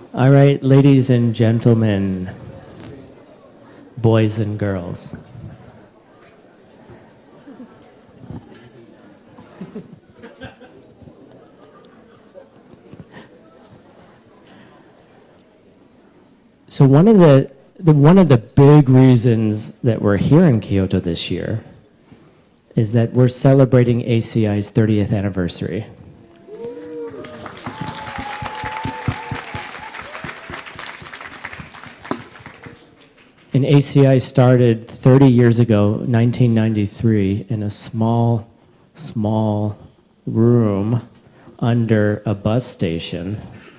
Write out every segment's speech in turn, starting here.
All right, ladies and gentlemen, boys and girls. So one of the big reasons that we're here in Kyoto this year is that we're celebrating ACI's 30th anniversary. And ACI started 30 years ago, 1993, in a small room under a bus station.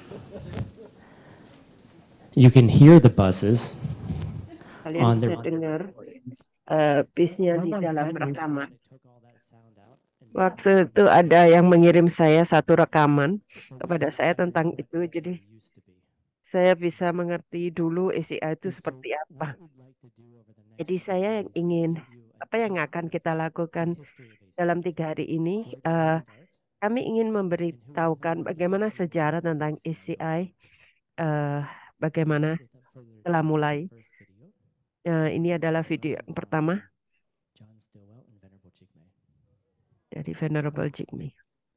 You can hear the buses on Kalian their bisa dengar bisnya di dalam rekaman. Waktu itu ada yang mengirim saya satu rekaman kepada saya tentang itu, jadi saya bisa mengerti dulu ACI itu seperti apa. Jadi saya yang ingin, apa yang akan kita lakukan dalam 3 hari ini, kami ingin memberitahukan bagaimana sejarah tentang ACI, bagaimana telah mulai. Ini adalah video yang pertama dari Venerable Jigme.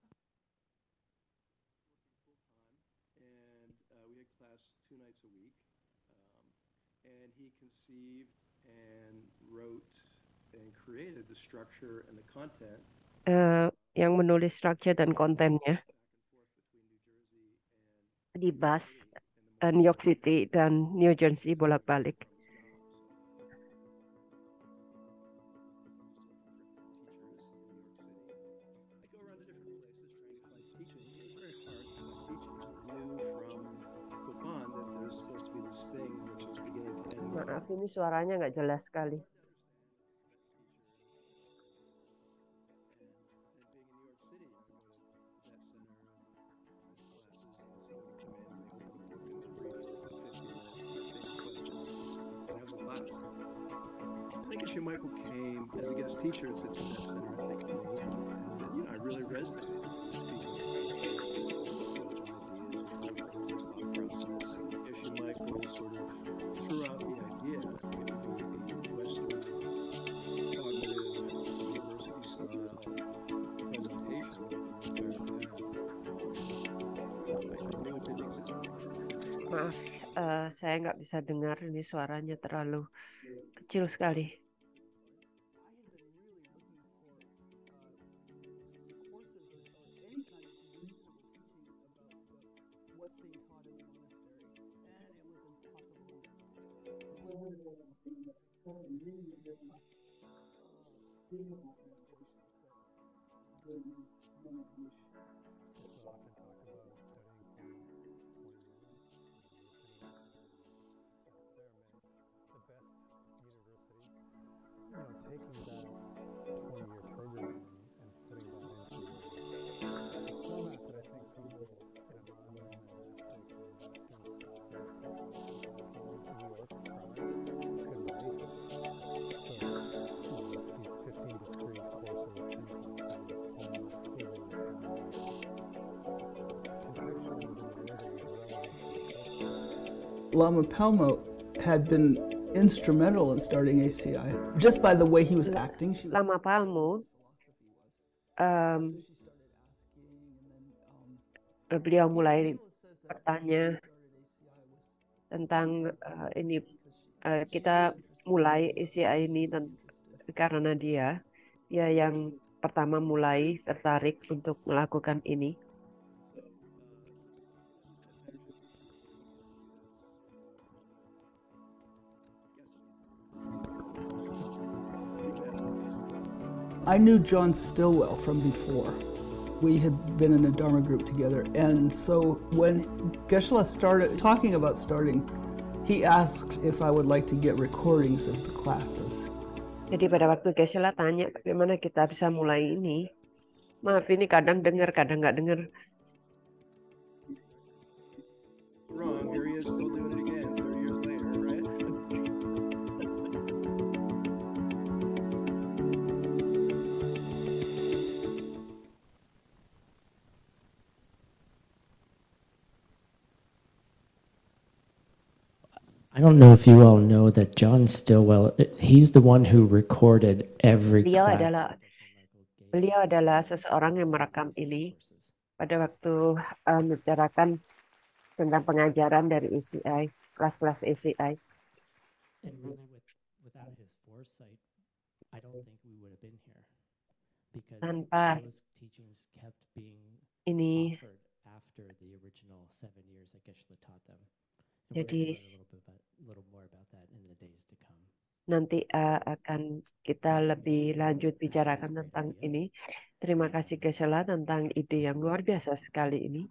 We had class 2 nights a week, and he conceived and wrote and created the structure and the content. Yang menulis structure dan kontennya di bus New York City dan New Jersey bolak-balik. Maaf, ini suaranya nggak jelas sekali. I think Issue Michael came as a guest teacher to that center, I think, and I really resonated with speaking. Issue Michael sort of threw out the idea that it would be a Western cognitive university style presentation. I knew it didn't exist. Maaf, saya nggak bisa dengar, ini suaranya terlalu kecil sekali. Lama Palmo had been instrumental in starting ACI just by the way he was acting. Lama Palmo, beliau mulai bertanya tentang ini. Kita mulai ACI ini karena dia yang pertama mulai tertarik untuk melakukan ini. I knew John Stillwell from before. We had been in a Dharma group together, and so when Geshe-la started talking about starting, he asked if I would like to get recordings of the classes. Jadi pada waktu Geshe-la tanya bagaimana kita bisa mulai ini, maaf ini kadang dengar, kadang nggak dengar. Wrong, here he is still doing it again 30 years later, right? I don't know if you all know that John Stillwell, he's the one who recorded every Beliau class. adalah beliau adalah seseorang yang merekam ini pada waktu membicarakan tentang pengajaran dari ACI, kelas-kelas ACI. And really, without his foresight, I don't think we would have been here because Tanpa those teachings kept being ini, offered after the original 7 years that Geshe-la taught them. And we're jadi going to learn a little more about that in the days to come. nanti akan kita lebih lanjut bicarakan tentang ini. Terima kasih Geshe-la tentang ide yang luar biasa sekali ini.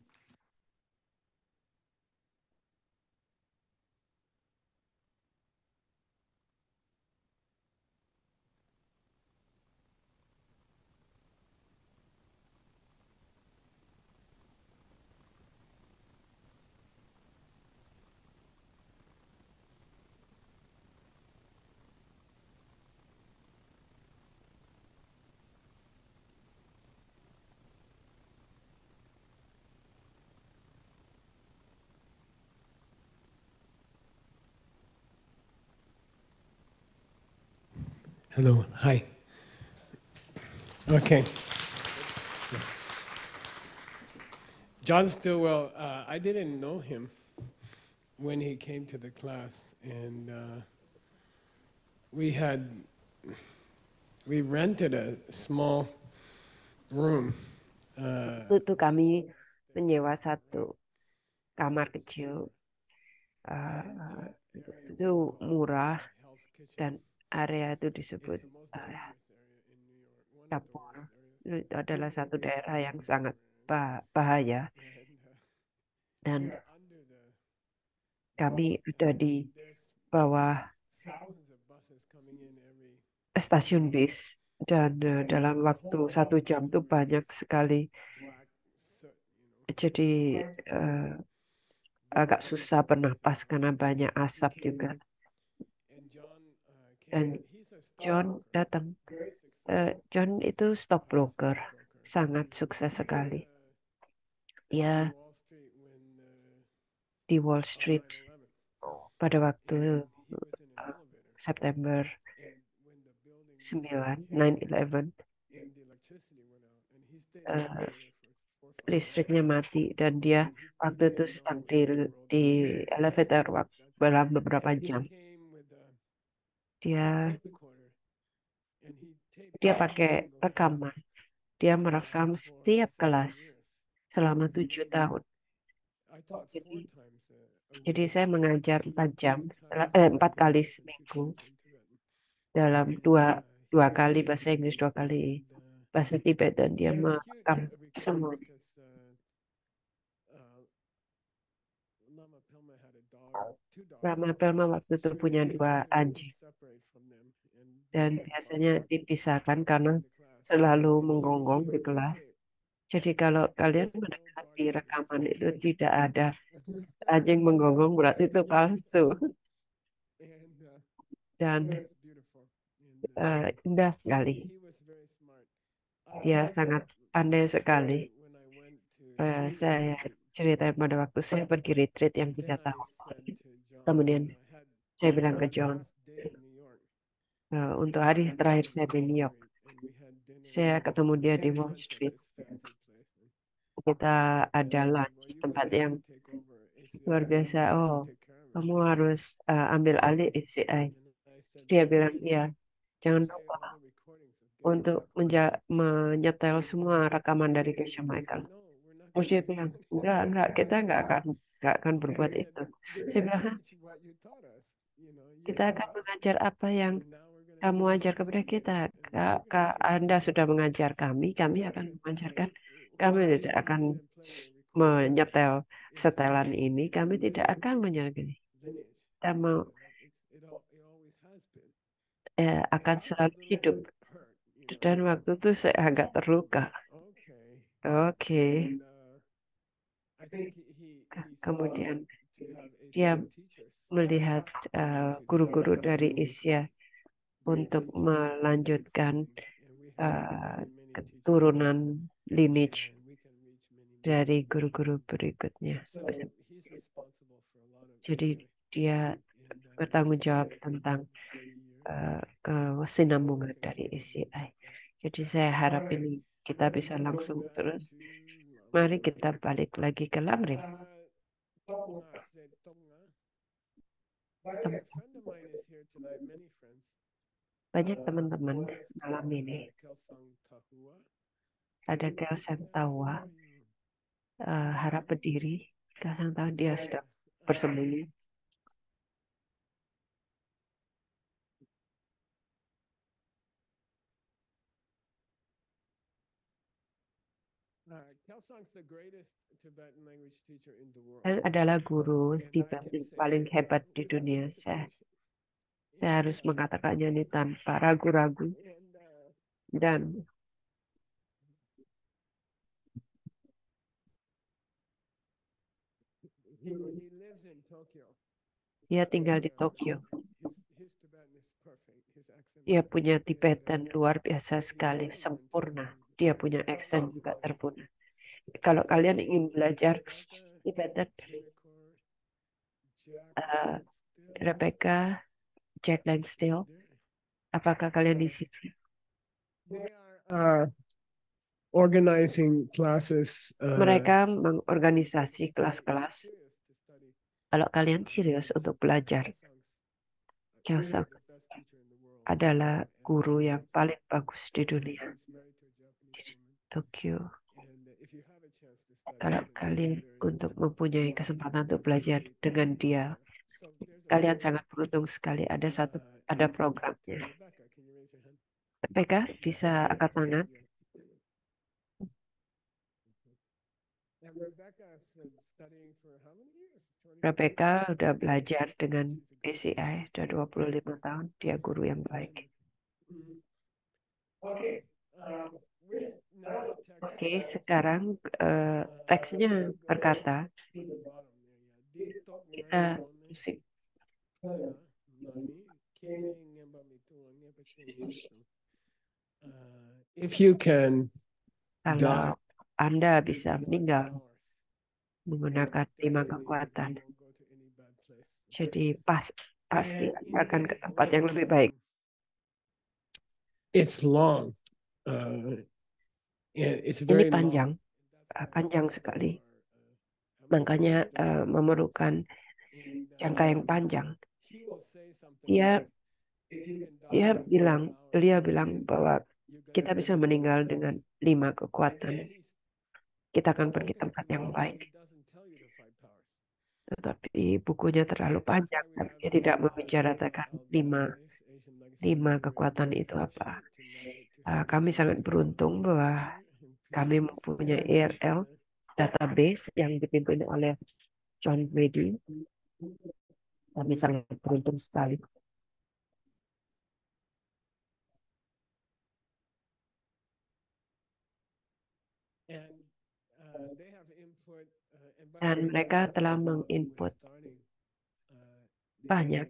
Hello, hi. Okay. John Stillwell, I didn't know him when he came to the class, and we rented a small room. Itu kami menyewa satu kamar kecil. Itu murah dan area itu disebut dapur. Itu adalah satu daerah yang sangat bahaya dan kami ada di bawah stasiun bis dan dalam waktu 1 jam itu banyak sekali. Jadi agak susah bernapas karena banyak asap juga. Dan John datang. John itu stockbroker, sangat sukses sekali. Dia di Wall Street pada waktu September 9/11 listriknya mati dan dia waktu itu stuck di elevator dalam beberapa jam. Dia pakai rekaman. Dia merekam setiap kelas selama 7 tahun. Jadi saya mengajar 4 jam, 4 kali seminggu dalam dua kali bahasa Inggris, 2 kali bahasa Tibet, dan dia merekam semua. Lama Pelma waktu itu punya 2 anjing dan biasanya dipisahkan karena selalu menggonggong di kelas. Jadi kalau kalian mendekati rekaman itu tidak ada anjing menggonggong, berarti itu palsu. Dan indah sekali. Dia sangat pandai sekali. Saya cerita pada waktu saya pergi retreat yang 3 tahun. Kemudian saya bilang ke John, untuk hari terakhir saya di New York, saya ketemu dia di Wall Street. Kita ada lunch, tempat yang luar biasa. Oh, kamu harus ambil alih ACI. Dia bilang, iya, jangan lupa untuk menyetel semua rekaman dari Geshe Michael. Terus dia bilang, enggak, kita enggak akan berbuat itu. Saya bilang, kita akan mengajar apa yang kamu ajar kepada kita. Anda sudah mengajar kami akan mengajarkan. Kami tidak akan menyetel setelan ini, kami tidak akan menyelidiki. Kita mau akan selalu hidup. Dan waktu itu saya agak terluka. Oke. Kemudian dia melihat guru-guru dari Asia untuk melanjutkan keturunan lineage dari guru-guru berikutnya. Jadi dia bertanggung jawab tentang kesinambungan dari ACI. Jadi saya harap ini kita bisa langsung terus. Mari kita balik lagi ke Lamrim. Banyak teman-teman malam ini. Ada Kelsen Tawa, harap berdiri. Kelsen Tawa dia sudah bersembunyi. Saya adalah guru Tibet yang paling hebat di dunia. Saya harus mengatakannya ini tanpa ragu-ragu. Dan dia tinggal di Tokyo. Dia punya Tibetan luar biasa sekali, sempurna. Dia punya aksen juga terpunya. Kalau kalian ingin belajar Tibetan, Rebecca, Jack Langsdale, apakah kalian di sini? Organizing classes. Mereka mengorganisasi kelas-kelas. Kalau kalian serius untuk belajar, Kiyosaki adalah guru yang paling bagus di dunia di Tokyo. Kalau kalian untuk mempunyai kesempatan untuk belajar dengan dia, kalian sangat beruntung sekali. Ada programnya. Rebecca bisa angkat tangan. Rebecca udah belajar dengan ACI sudah 25 tahun. Dia guru yang baik. Oke, sekarang teksnya berkata kita if you can kalau Anda bisa meninggal menggunakan 5 kekuatan, jadi pasti akan ke tempat yang lebih baik. It's long. It's Ini very panjang sekali. Makanya memerlukan jangka yang panjang. Beliau bilang bahwa kita bisa meninggal dengan 5 kekuatan. Kita akan pergi tempat yang baik. Tetapi bukunya terlalu panjang. Dia tidak membicarakan 5 kekuatan itu apa. Kami sangat beruntung bahwa kami mempunyai ERL database yang dipimpin oleh John Brady. Kami sangat beruntung sekali. Dan mereka telah menginput banyak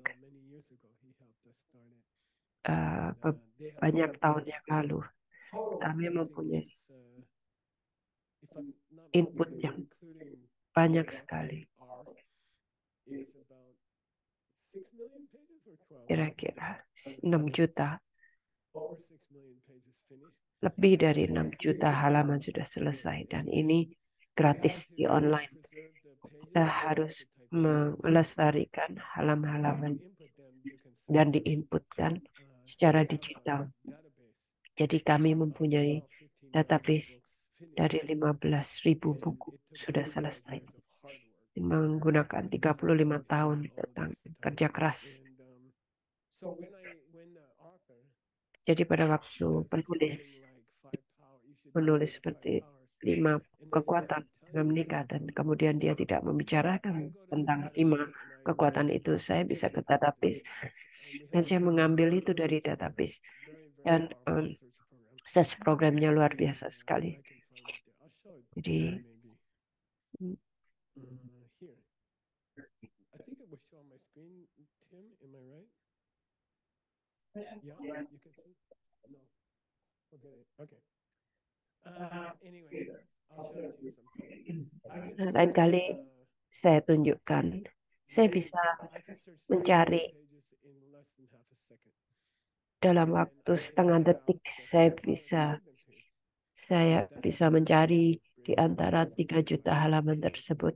tahun yang lalu. Kami mempunyai input yang banyak sekali. Kira-kira 6 juta. Lebih dari 6 juta halaman sudah selesai. Dan ini gratis di online. Kita harus melestarikan halaman-halaman dan diinputkan secara digital. Jadi kami mempunyai database dari 15.000 buku sudah selesai. Menggunakan 35 tahun tentang kerja keras. Jadi pada waktu menulis seperti 5 kekuatan dengan menikah dan kemudian dia tidak membicarakan tentang 5 kekuatan itu, saya bisa ke database dan saya mengambil itu dari database dan search programnya luar biasa sekali. Jadi lain kali saya tunjukkan Saya bisa I can search 6,000 mencari pages in less than half a second. dalam And waktu I setengah print out detik. the Saya 5,000 bisa ribbon page. saya That's bisa what mencari di brings antara 3 juta halaman tersebut.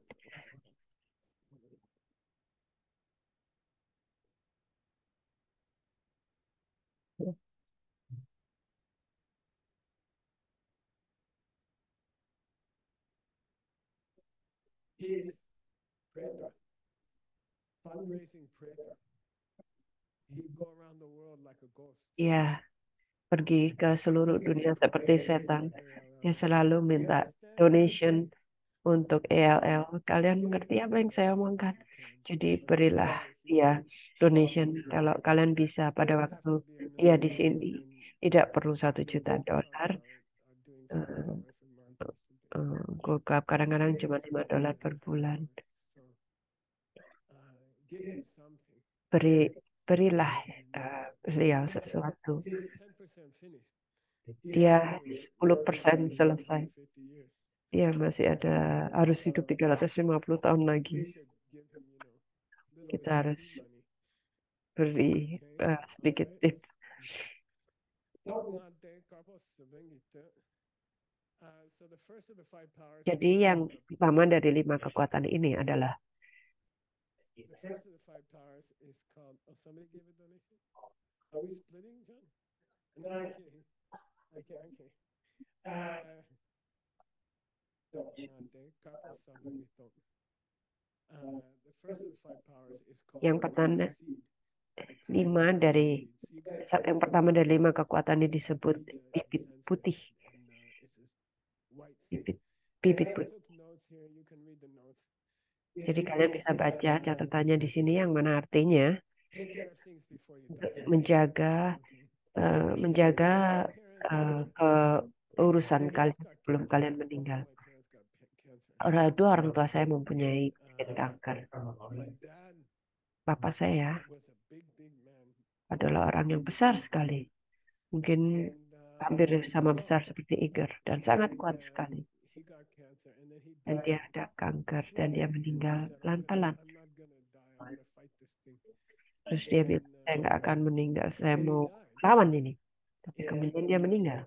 He's Preta, fundraising Preta. He go around the world like a ghost. Ya, pergi ke seluruh dunia seperti setan. Dia selalu minta donation untuk ELL. Kalian mengerti apa yang saya omongkan? Jadi berilah dia donation kalau kalian bisa pada waktu dia di sini. Tidak perlu $1 juta. Gold Club kadang-kadang cuma $5 per bulan. Berilah beliau sesuatu. Dia 10% selesai. Dia masih ada harus hidup 350 tahun lagi. Kita harus beri sedikit tip. Jadi yang pertama dari 5 kekuatan ini adalah The first of the 5 powers is called. Oh, somebody gave a donation. Are we splitting, John? No, I'm kidding. Okay. The first of the 5 powers is called. Yang pertama 5 dari yang pertama dari 5 kekuatan ini disebut bibit putih. Bibit putih. Jadi kalian bisa baca catatannya di sini yang mana artinya menjaga keurusan kalian sebelum kalian meninggal. Dua orang tua saya mempunyai kanker. Bapak saya adalah orang yang besar sekali. Mungkin hampir sama besar seperti Iger dan sangat kuat sekali. Dan dia ada kanker dan dia meninggal pelan-pelan. Terus dia bilang, saya nggak akan meninggal, saya mau lawan ini. Tapi kemudian dia meninggal.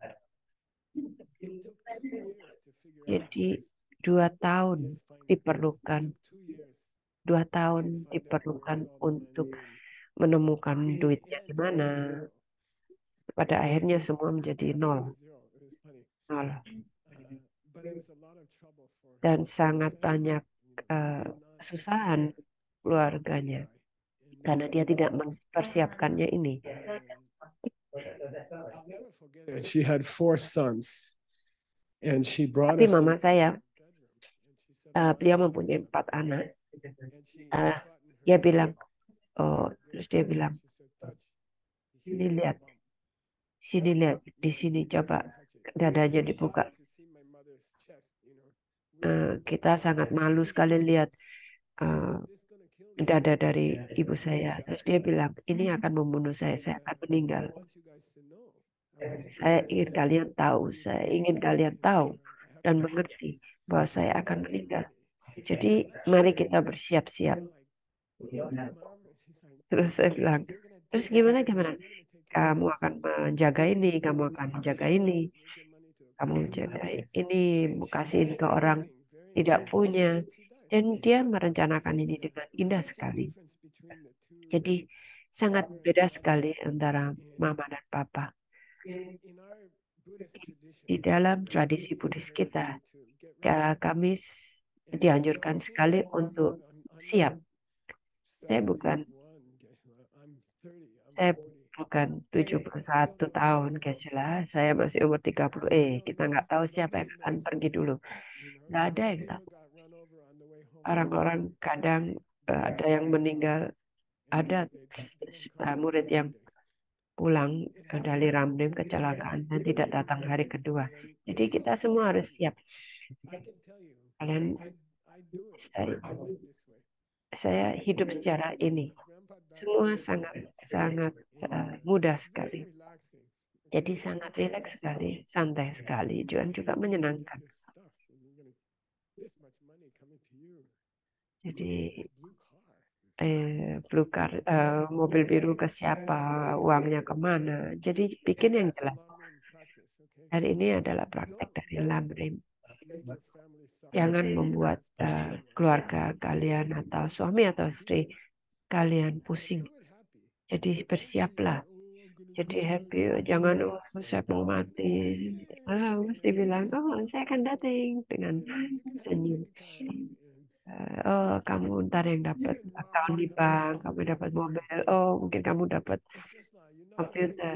Jadi 2 tahun diperlukan. 2 tahun diperlukan untuk menemukan duitnya di mana. Pada akhirnya semua menjadi nol. Dan sangat banyak kesusahan keluarganya karena dia tidak mempersiapkannya ini. She had 4 sons, and she brought Tapi us. mama saya, beliau mempunyai 4 anak. Dia bilang, terus dia bilang, ini lihat, sini lihat, di sini coba dadanya dibuka. Kita sangat malu sekali lihat dada dari ibu saya. Terus dia bilang, ini akan membunuh saya akan meninggal. Saya ingin kalian tahu dan mengerti bahwa saya akan meninggal. Jadi mari kita bersiap-siap. Terus saya bilang, terus gimana? Kamu akan menjaga ini, kamu akan menjaga ini. Kamu menjaga ini, mau kasihin ke orang tidak punya. Dan dia merencanakan ini dengan indah sekali. Jadi sangat beda sekali antara mama dan papa. Di dalam tradisi Buddhis kita, kami dianjurkan sekali untuk siap. Saya bukan 71 tahun, Geshe-la. Saya masih umur 30. Kita nggak tahu siapa yang akan pergi dulu. Nggak ada yang tahu. Orang-orang kadang ada yang meninggal. Ada murid yang pulang dari Ramdim kecelakaan dan tidak datang hari kedua. Jadi kita semua harus siap. Saya hidup secara ini. Semua sangat mudah sekali. Jadi sangat rileks sekali, santai sekali, juga menyenangkan. Jadi blue car, mobil biru ke siapa, uangnya kemana. Jadi bikin yang That's a jelas. Lamrim practice, okay? Dan ini adalah praktek dari Lamrim. Make your family suffer. Jangan membuat keluarga kalian atau suami atau istri kalian pusing. Do it happy. Jadi bersiaplah. Jadi happy. Jangan, oh, saya mau mati. Mesti bilang, oh, saya akan datang dengan senyum. Oh, kamu ntar yang dapat account di bank, kamu dapat mobil. Oh, mungkin kamu dapat It's just like you're not komputer.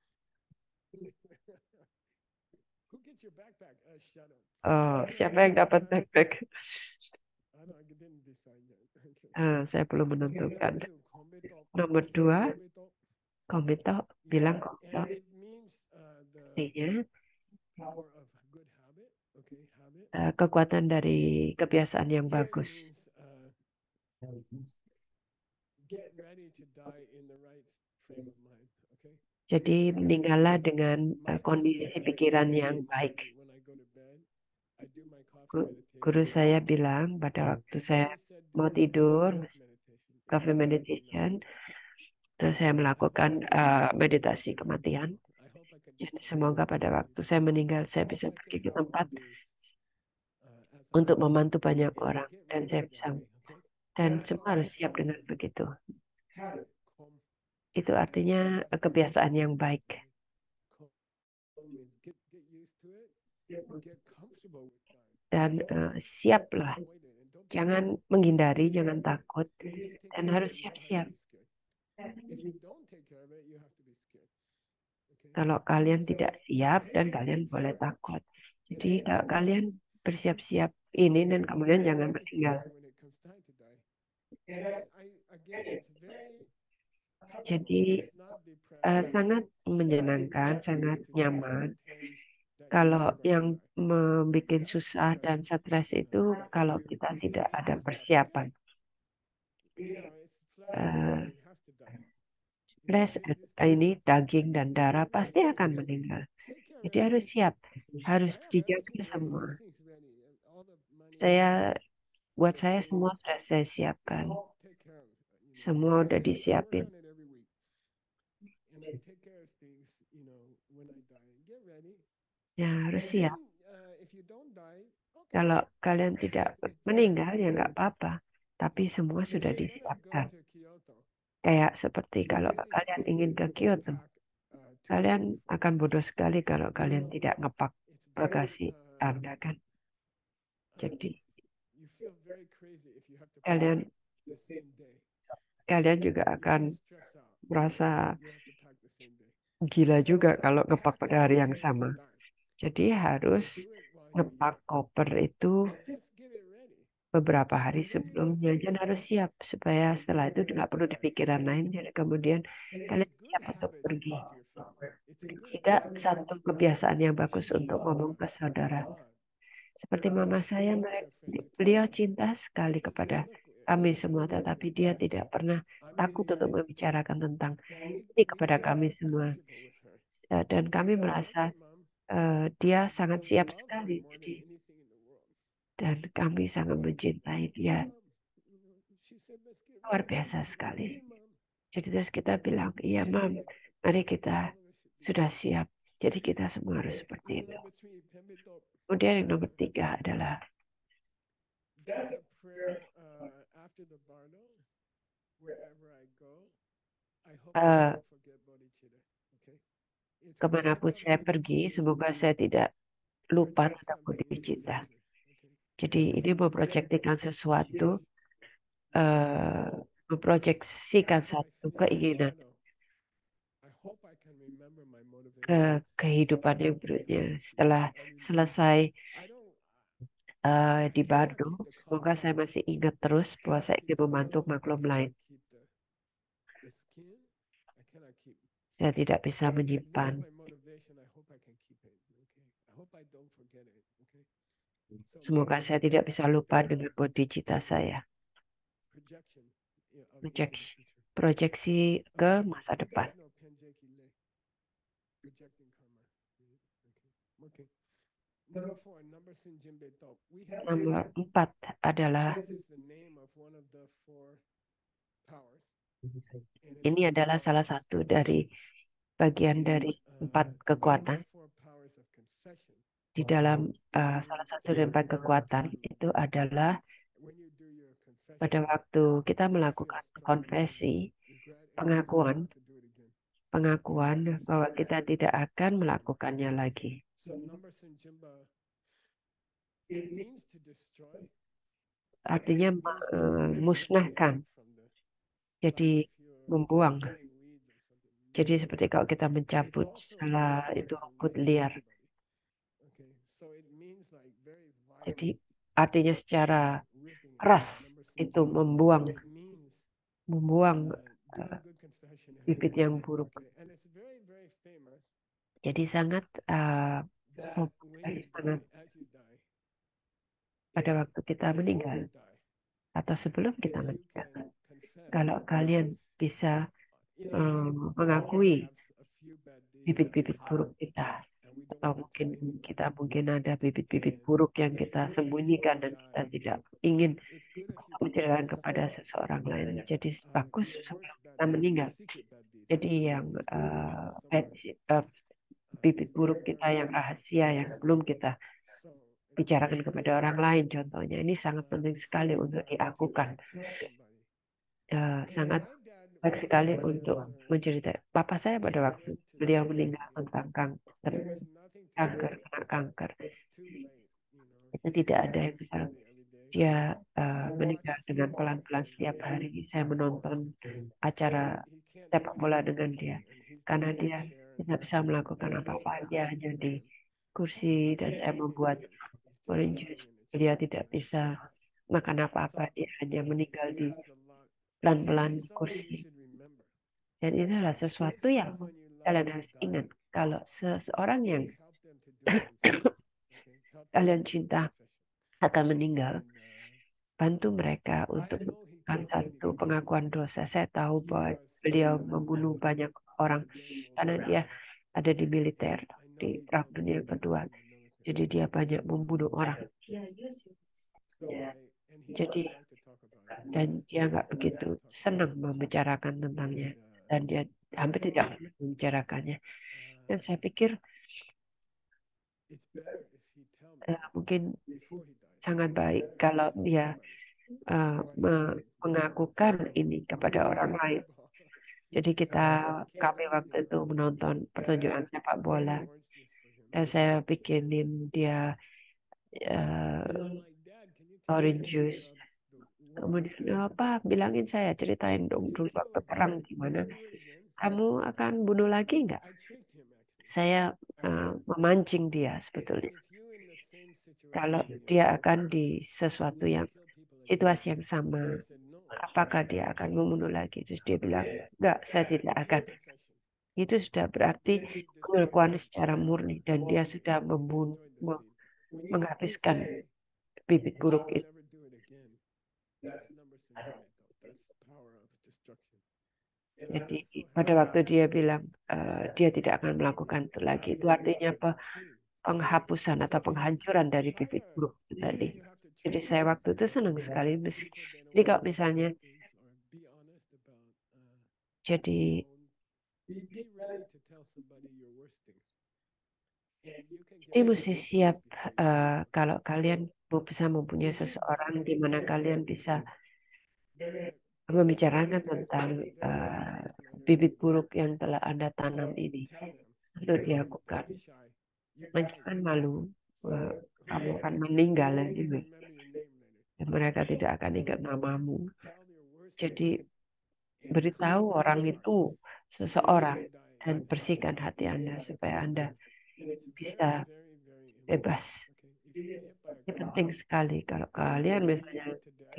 Who gets your backpack? Shut up. Oh, siapa yang dapat backpack? I didn't decide yet. Okay. Saya belum menentukan. Number two, kombeto. Nomor Say 2, kombeto. komito, bilang komito. And it means the Artinya power of good habit. Okay, habit. kekuatan dari kebiasaan yang Here it bagus. means get ready to die in the right frame of mind. Okay. Jadi meninggallah dengan My kondisi teacher pikiran said yang baik. when I go to bed, I do my coffee Guru meditation. saya bilang pada waktu saya He said, mau do tidur, meditation. coffee meditation, terus saya melakukan meditasi kematian. I hope I can Jadi semoga pada waktu saya meninggal saya I bisa hope I pergi can ke help tempat others, as untuk I membantu banyak and orang get dan ready saya that bisa way, okay? dan That's semua called harus siap dengan begitu. Kom. Itu artinya kebiasaan yang baik. Kom means get used to it, get comfortable with dying. Dan siaplah. Avoid it and don't be Jangan menghindari, jangan takut, If you take dan care of harus it, you don't have to siap-siap. be scared. If you don't take care of it, you have to be scared. Okay? Kalau kalian So, tidak siap dan take care kalian of boleh yourself. takut. Jadi kalau kalian bersiap-siap ini dan kemudian jangan meninggal. When it comes time to die. And again, it's very comfortable. Jadi It's not depressing. sangat menyenangkan, sangat nyaman. Kalau yang membuat susah dan stres itu kalau kita tidak ada persiapan. Flesh ini daging dan darah pasti akan meninggal. Jadi harus siap, harus dijaga semua. Buat saya semua sudah saya siapkan. Semua udah disiapin. Ya harus siap. Kalau kalian tidak meninggal ya nggak apa-apa. Tapi semua sudah disiapkan. Kayak seperti kalau kalian ingin ke Kyoto. Kalian akan bodoh sekali kalau kalian tidak ngepak bagasi Anda kan. Jadi kalian juga akan merasa gila juga kalau ngepak pada hari yang sama. Jadi harus ngepak koper itu beberapa hari sebelumnya. Dan harus siap supaya setelah itu nggak perlu dipikiran lain. Jadi kemudian kalian siap untuk pergi. Jika satu kebiasaan yang bagus untuk ngomong ke saudara. Seperti mama saya, beliau cinta sekali kepada kami semua, tetapi dia tidak pernah takut untuk membicarakan tentang ini kepada kami semua. Dan kami merasa dia sangat siap sekali. Jadi, dan kami sangat mencintai dia. Luar biasa sekali. Jadi terus kita bilang, iya mam, mari kita sudah siap. Jadi kita semua harus seperti itu. Kemudian yang nomor 3 adalah kemanapun saya pergi, semoga saya tidak lupa tentang bodhicitta. Jadi ini memproyeksikan sesuatu, memproyeksikan satu keinginan ke kehidupan yang berikutnya. Setelah selesai di Bandung, semoga saya masih ingat terus bahwa saya ingin membantu maklum lain. Saya tidak bisa menyimpan. Semoga saya tidak bisa lupa dengan bodhicitta saya. Proyeksi ke masa depan. Nomor 4 adalah powers, and it Ini is adalah salah satu dari bagian dari 4 kekuatan. four powers of confession. Di dalam salah satu dari 4 kekuatan itu adalah When you do your confession, pada waktu kita melakukan konfesi, regret and pengakuan, not to do it again. pengakuan bahwa kita tidak akan melakukannya lagi. So number Sinjimba, it means to destroy. Artinya musnahkan, From the, jadi if you're membuang. cutting weeds or something. Jadi seperti kalau kita mencabut salah itu rumput liar. Okay, so it means like very violent Jadi artinya secara ripping it. keras Number itu Sinjimba. membuang It means membuang do a good confession. bibit yang buruk. Okay, and it's very, very famous Jadi sangat that when you sangat die, as you die, pada waktu kita before meninggal you die, atau sebelum if kita you meninggal, can confess, kalau kalian bisa you know, mengakui have a few bad deeds bibit-bibit that buruk kita, and we don't atau want to mungkin tell anyone. kita mungkin ada bibit-bibit buruk yang kita sembunyikan dan kita tidak ingin It's good if you can menceritakan kepada seseorang lain. Jadi bagus your sebelum worst bad kita meninggal. secret bad deeds. Jadi yang bibit buruk kita yang rahasia yang belum kita So bicarakan kepada orang lain contohnya, ini sangat penting sekali untuk diakukan. tell somebody. Sangat My dad baik was sekali cancer. untuk menceritakan. Papa saya pada waktu beliau meninggal tentang kanker, There was nothing to kanker, do. kena kanker. It's too late, you know. Itu tidak ada yang bisa. Slowly every day. Dia meninggal dengan pelan-pelan setiap hari. Saya menonton acara He can't sepak do bola anything. dengan dia And he's karena just in a dia chair. tidak bisa melakukan apa-apa. Dia hanya di kursi dan saya membuat He's orange just juice. lying in a chair. Beliau tidak bisa makan apa-apa. Dia hanya meninggal di He has a lot. pelan-pelan This di is something you kursi. should remember. Dan ini adalah sesuatu If yang someone you love kalian is harus dying, ingat. Kalau seseorang yang please help them to do a confession. Okay? Help them kalian to do a cinta confession. akan meninggal, And, bantu mereka I untuk know he melakukan killed satu many. pengakuan dosa. Saya tahu He bahwa was beliau membunuh banyak orang karena dia ada di militer, I know di he Perang killed Dunia many Kedua. in the military. Jadi dia banyak membunuh orang. So and he Jadi doesn't like to talk about it. dan dia nggak begitu senang membicarakan tentangnya dan dia hampir tidak pernah membicarakannya. Dan saya pikir It's better if he tell me mungkin before he dies. sangat baik kalau dia mengakukan ini kepada orang lain. Jadi kami waktu itu menonton pertunjukan sepak bola dan saya bikinin dia orange juice. Kemudian apa? Bilangin saya, ceritain dong dulu waktu perang gimana. Kamu akan bunuh lagi nggak? Saya memancing dia sebetulnya. Kalau dia akan di sesuatu yang situasi yang sama, apakah dia akan membunuh lagi? Terus dia bilang, enggak, saya tidak akan. Itu sudah berarti pengakuan secara murni dan dia sudah menghabiskan bibit buruk itu. Jadi pada waktu dia bilang dia tidak akan melakukan itu lagi, itu artinya penghapusan atau penghancuran dari bibit buruk itu tadi. Jadi saya waktu itu senang sekali. Jadi kalau misalnya jadi mesti siap kalau kalian bisa mempunyai seseorang di mana kalian bisa membicarakan tentang bibit buruk yang telah Anda tanam ini untuk dilakukan. Jangan malu, kamu akan meninggal ini. Dan mereka tidak akan ingat namamu. Jadi beritahu orang itu seseorang dan bersihkan hati Anda supaya Anda bisa bebas. Ini penting sekali kalau kalian misalnya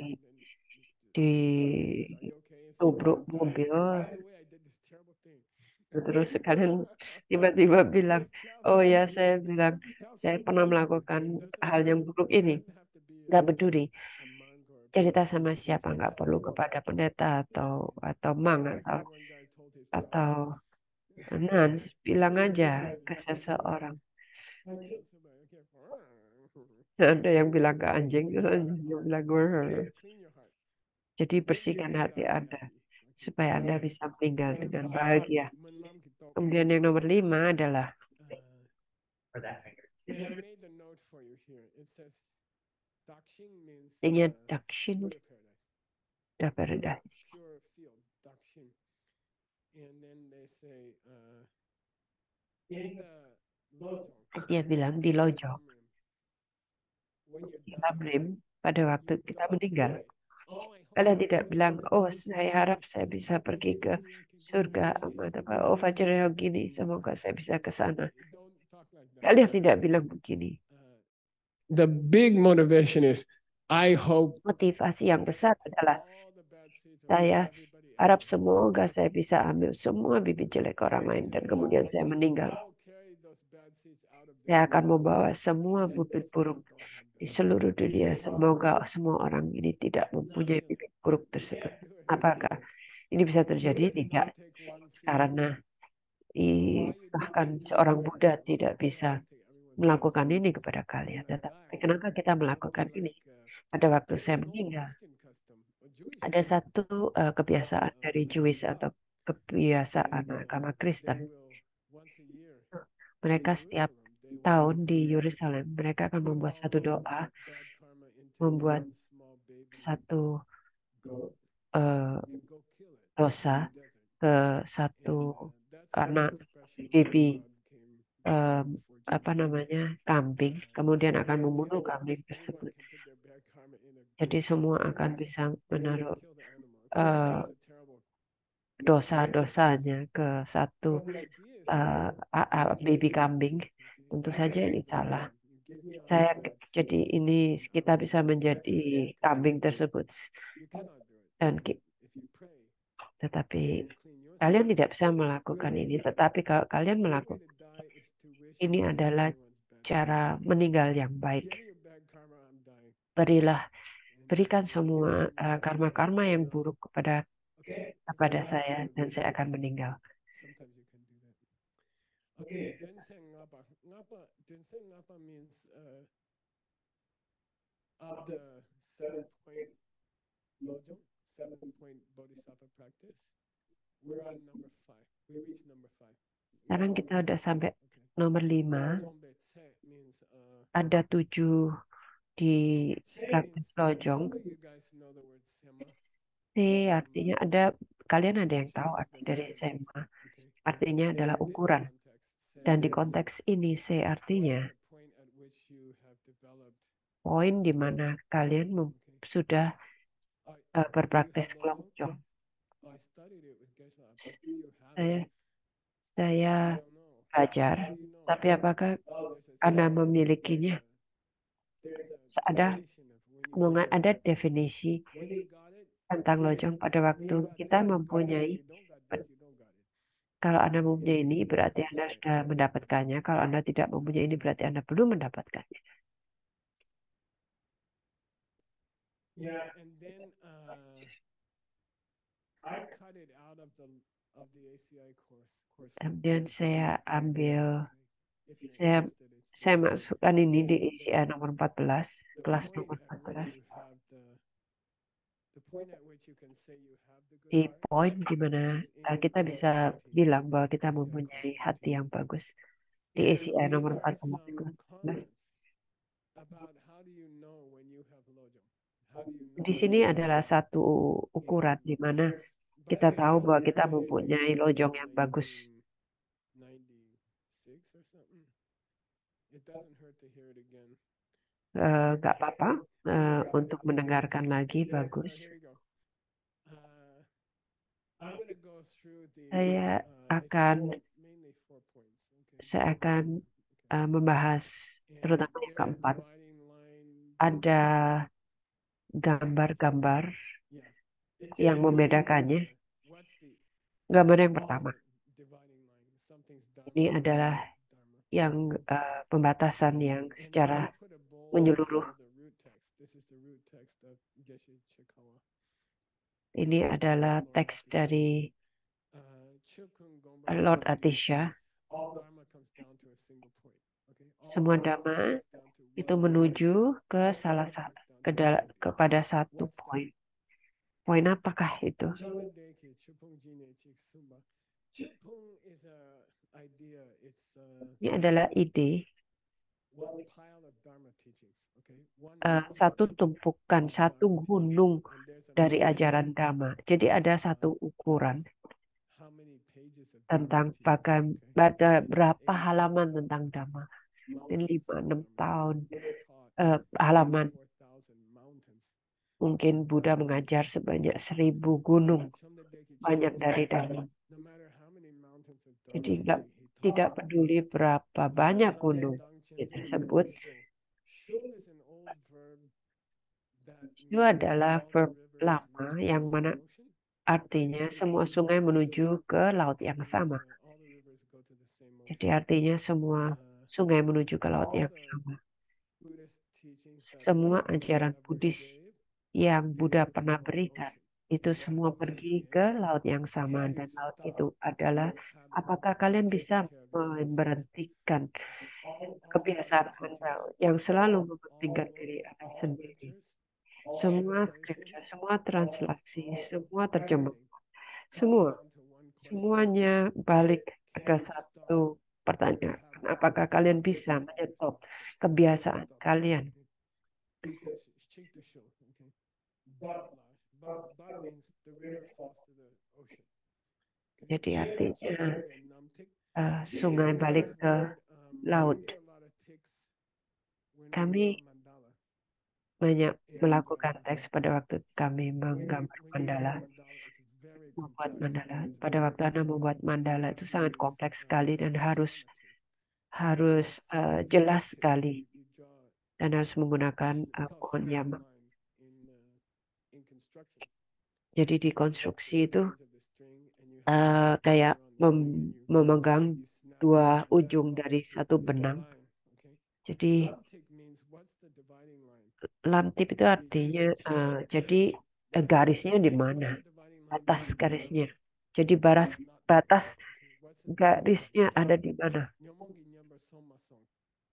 di tubruk mobil terus kalian tiba-tiba bilang, oh ya saya bilang saya pernah melakukan hal yang buruk ini, nggak peduli cerita sama siapa, nggak perlu kepada pendeta atau mang atau nans, bilang aja ke seseorang. Ada yang bilang ke anjing, ada yang bilang gue. Jadi bersihkan hati Anda. supaya Anda bisa meninggal dengan bahagia. Kemudian yang nomor 5 adalah I have made the note for you here. It says Dakshin means artinya Dakshin, Buddha paradise. the paradise. Pure field, Dakshin. And then they say in the Lojong, Dia bilang di Lojong, when you're di dying, Lamrim, pada waktu you kita don't meninggal. say, oh, I hope Kalian I tidak can bilang, go oh there. saya harap saya bisa pergi ke surga, atau apa, oh Fajarnya gini, semoga saya bisa ke sana. Don't talk like that. Kalian tidak bilang begini. The big motivation is, I hope Motivasi yang besar adalah all the bad seeds of saya everybody harap else. semoga saya bisa ambil semua bibit jelek orang lain dan kemudian saya meninggal. I will carry those bad seeds out of Saya this akan world. membawa semua bibit buruk di seluruh dunia. Semoga semua orang ini tidak mempunyai bibit buruk tersebut. Apakah ini bisa terjadi? Tidak. Take one seed. Karena bahkan seorang Buddha tidak bisa melakukan ini kepada kalian. Tetapi kenapa kita melakukan ini? Pada waktu saya meninggal, ada satu kebiasaan dari Jewish atau kebiasaan agama Kristen. Mereka setiap tahun di Yerusalem, mereka akan membuat satu doa, membuat satu dosa ke satu anak baby kambing, kemudian akan membunuh kambing tersebut. Jadi semua akan bisa menaruh dosa-dosanya ke satu baby kambing. Tentu saja ini salah. Jadi ini kita bisa menjadi kambing tersebut, dan tetapi kalian tidak bisa melakukan ini. Tetapi kalau kalian melakukan ini adalah cara meninggal yang baik. Berikan semua karma-karma yang buruk kepada saya dan saya akan meninggal. Denseng Ngapa. Denseng Ngapa means of the 7-point Lojong, 7-point Bodhisattva practice. We're on number 5. We reached number 5. Sekarang kita udah sampai nomor 5. Tombe Tse means Ada 7 di praktis Lojong. some of you guys know the word Sema. Artinya kalian ada yang tahu arti dari Sema. Artinya adalah ukuran. Dan di konteks ini C artinya poin di mana kalian sudah berpraktis Lojong. Saya belajar, tapi apakah Anda memilikinya? Ada definisi tentang Lojong pada waktu kita mempunyai. Kalau Anda mempunyai ini, berarti Anda sudah mendapatkannya. Kalau Anda tidak mempunyai ini, berarti Anda belum mendapatkannya. And then I cut it out of the ACI course. Kemudian saya saya masukkan ini di ACI nomor 14, kelas nomor 14. Di poin di mana kita bisa bilang bahwa kita mempunyai hati yang bagus. Di ACI nomor 14, kelas 14. Di sini adalah satu ukuran di mana kita tahu bahwa kita mempunyai Lojong yang bagus. Gak apa-apa untuk mendengarkan lagi, bagus. Saya akan membahas terutama yang keempat. Ada gambar-gambar yang membedakannya. Gambar yang pertama, ini adalah yang pembatasan yang secara menyeluruh. Ini adalah teks dari Lord Atisha. Semua dhamma itu menuju kepada satu poin. Poin apakah itu? Chamedeki Chupung Chik Sumba. Chupung is a idea. It's Ini adalah ide, one pile of Dharma teachings. Okay, one satu mountain tumpukan, of satu Dharma teachings, gunung and there's a dari measure ajaran Dhamma. Jadi ada satu ukuran how many pages of Dharma tentang teachings. Okay, and it's berapa 84 halaman mountains. tentang Dhamma. Mungkin Mountains of 5-6 Dharma tahun teachings. Buddha taught halaman. 84,000 mountains. Mungkin Buddha mengajar sebanyak 1000 gunung, Chamedeki banyak Chupung dari Chik. Dhamma. No matter how many mountains of Jadi Dharma teaching he tidak taught. peduli berapa banyak gunung tersebut, Show is an old verb that itu means adalah all the verb rivers lama lead to yang the mana same ocean. artinya semua sungai menuju ke laut yang sama. All the rivers go to the same Jadi ocean. artinya semua sungai menuju ke laut All yang the sama. Buddhist teachings that Semua Buddha ajaran ever Buddhis gave, yang they Buddha go to pernah one berikan, ocean. itu That semua ocean pergi is, ke laut yang sama. can Dan you laut stop itu adalah, habit apakah of kalian bisa taking care of yourself? memberhentikan All kebiasaan Dharma Anda teachings, yang selalu all mementingkan books, diri Anda all sendiri. scriptures, all Semua scripture, translations, semua translasi, semua terjemah, everything semua, comes down to one question. semuanya balik ke Can you satu stop pertanyaan. the habit Apakah of kalian taking bisa care of menyetop yourself? kebiasaan Stop. kalian? He says, "Shake the show." Okay. But means the river falls to the ocean. Okay. Jadi artinya Chupung Namtik. sungai balik ke laut. We do a lot of ticks when we Kami draw mandala. banyak And melakukan teks pada waktu kami when menggambar you mandala, draw mandala, it's very membuat complex. mandala. It's Pada very waktu Anda membuat mandala itu sangat use, kompleks sekali dan harus geometry. jelas sekali You draw dan harus menggunakan tough pohon straight yaman. line in construction. Jadi di konstruksi itu Ends of the string, and you have to kayak finger on the string, and you memegang snap dua it. That's ujung called dari satu it's a benang. line. Okay. Jadi Lamtik means what's the dividing line lamtip itu artinya jadi garisnya di mana? What's the dividing line Batas between garisnya. love Jadi and batas not batas love? Okay. What's the garisnya ada di mana? Nyomongi nyamba soma song.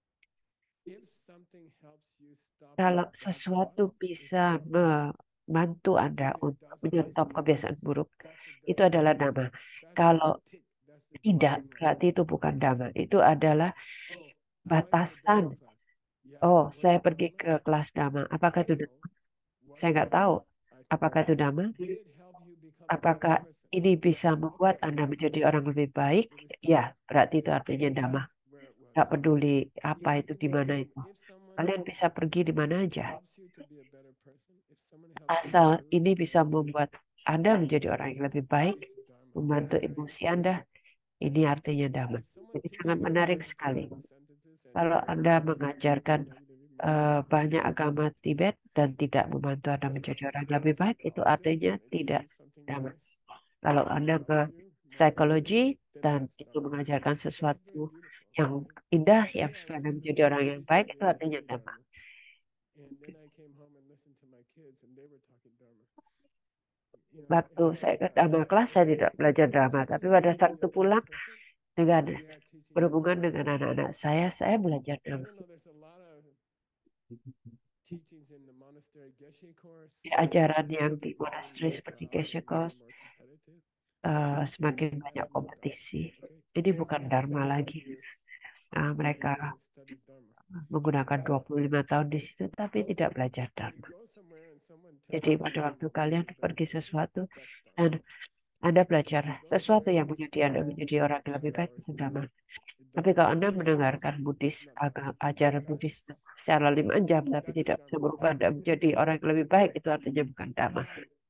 If something helps you stop Kalau bad sesuatu thoughts, bisa it's dharma. membantu Anda If it untuk doesn't, menyetop kebiasaan buruk, that's the itu dharma. adalah dhamma. That's Kalau the tick. That's the tidak, dividing line. berarti itu bukan dhamma. Itu adalah Oh, I went to the batasan. dharma class. Yeah. Oh, Was saya it pergi dharma? ke kelas dhamma. I Apakah itu don't dhamma? know. Was Saya it? nggak tahu. I Apakah itu dhamma? Did it help you become a better Apakah person? ini bisa I'll membuat take this Anda one. menjadi orang lebih baik? It was Ya, dharma. berarti itu artinya Doesn't dhamma. matter where it was. Nggak peduli apa You itu, can di mana become, itu. if someone Kalian bisa pergi di mana aja. helps you to be a better person, if someone helps you Asal improve, ini bisa membuat Anda menjadi orang yang lebih baik, it's dharma. membantu It's very emosi interesting. Anda, ini artinya dhamma. If someone Jadi teaches sangat you menarik Buddhist sekali. sentences and Kalau doesn't Anda help you mengajarkan negative emotions, banyak agama Tibet dan tidak membantu Anda menjadi orang yang lebih baik, itu artinya it tidak teaches something dhamma. nice, Kalau Anda helps ke you, psikologi then dan that's itu dharma. mengajarkan That's very sesuatu beautiful. yang Okay? indah, That yang day I supaya went Anda to the menjadi orang Buddhist yang teaching, baik, they itu were artinya talking dhamma. dharma. And then I came home and listened to my kids, and they were talking dharma. You know, Waktu it's saya like ke dhamma kelas, saya tidak belajar dhamma. Tapi pada teaches you to saat be itu a better pulang person. dengan You are teaching your berhubungan dharma. dengan anak-anak saya belajar I dhamma. don't know. There's a lot of teachings in the monastery Geshe course. Di ajaran Just yang di get more monastery involved seperti and more Geshe Course, competitive. semakin That's banyak not dharma. kompetisi. Okay. Jadi bukan dharma 25 lagi. years Mereka they didn't study dharma. menggunakan 25 tahun di situ, tapi tidak belajar You dharma. go somewhere and someone tells Jadi you pada waktu to be kalian a better pergi person, sesuatu that's dharma. dan Anda belajar You go sesuatu somewhere yang menjadi Anda menjadi orang yang lebih baik, itu dhamma. it Tapi doesn't kalau help Anda you, mendengarkan Buddhis, it's not dharma. ajaran Buddhis secara 5 jam, tapi That's tidak bisa dharma. merubah Anda menjadi orang yang lebih baik, itu artinya bukan dhamma.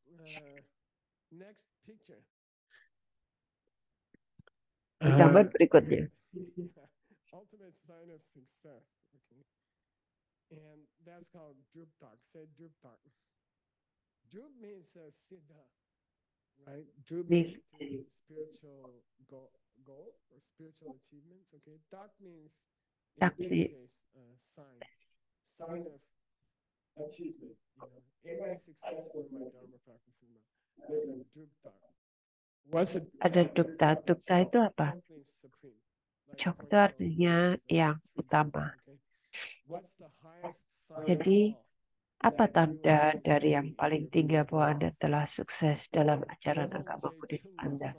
Next picture. Gambar berikutnya. Ultimate sign of success. Okay. And that's called Druptak. Say Druptak. Drup means siddha, right? Drup Nih, means to spiritual goal or spiritual achievements. Okay. Tak means in tak this di case sign of achievement. You know, am I successful in my dharma practice or not? There's a Druptak. What's a ada dukta. Dukta itu apa? Chok means supreme. Like Chok itu Hocho artinya is, yang three utama. chokes, okay? What's the highest sign Jadi of all? Apa tanda dari yang paling tinggi bahwa Anda telah sukses dalam ajaran agama Buddhis Anda?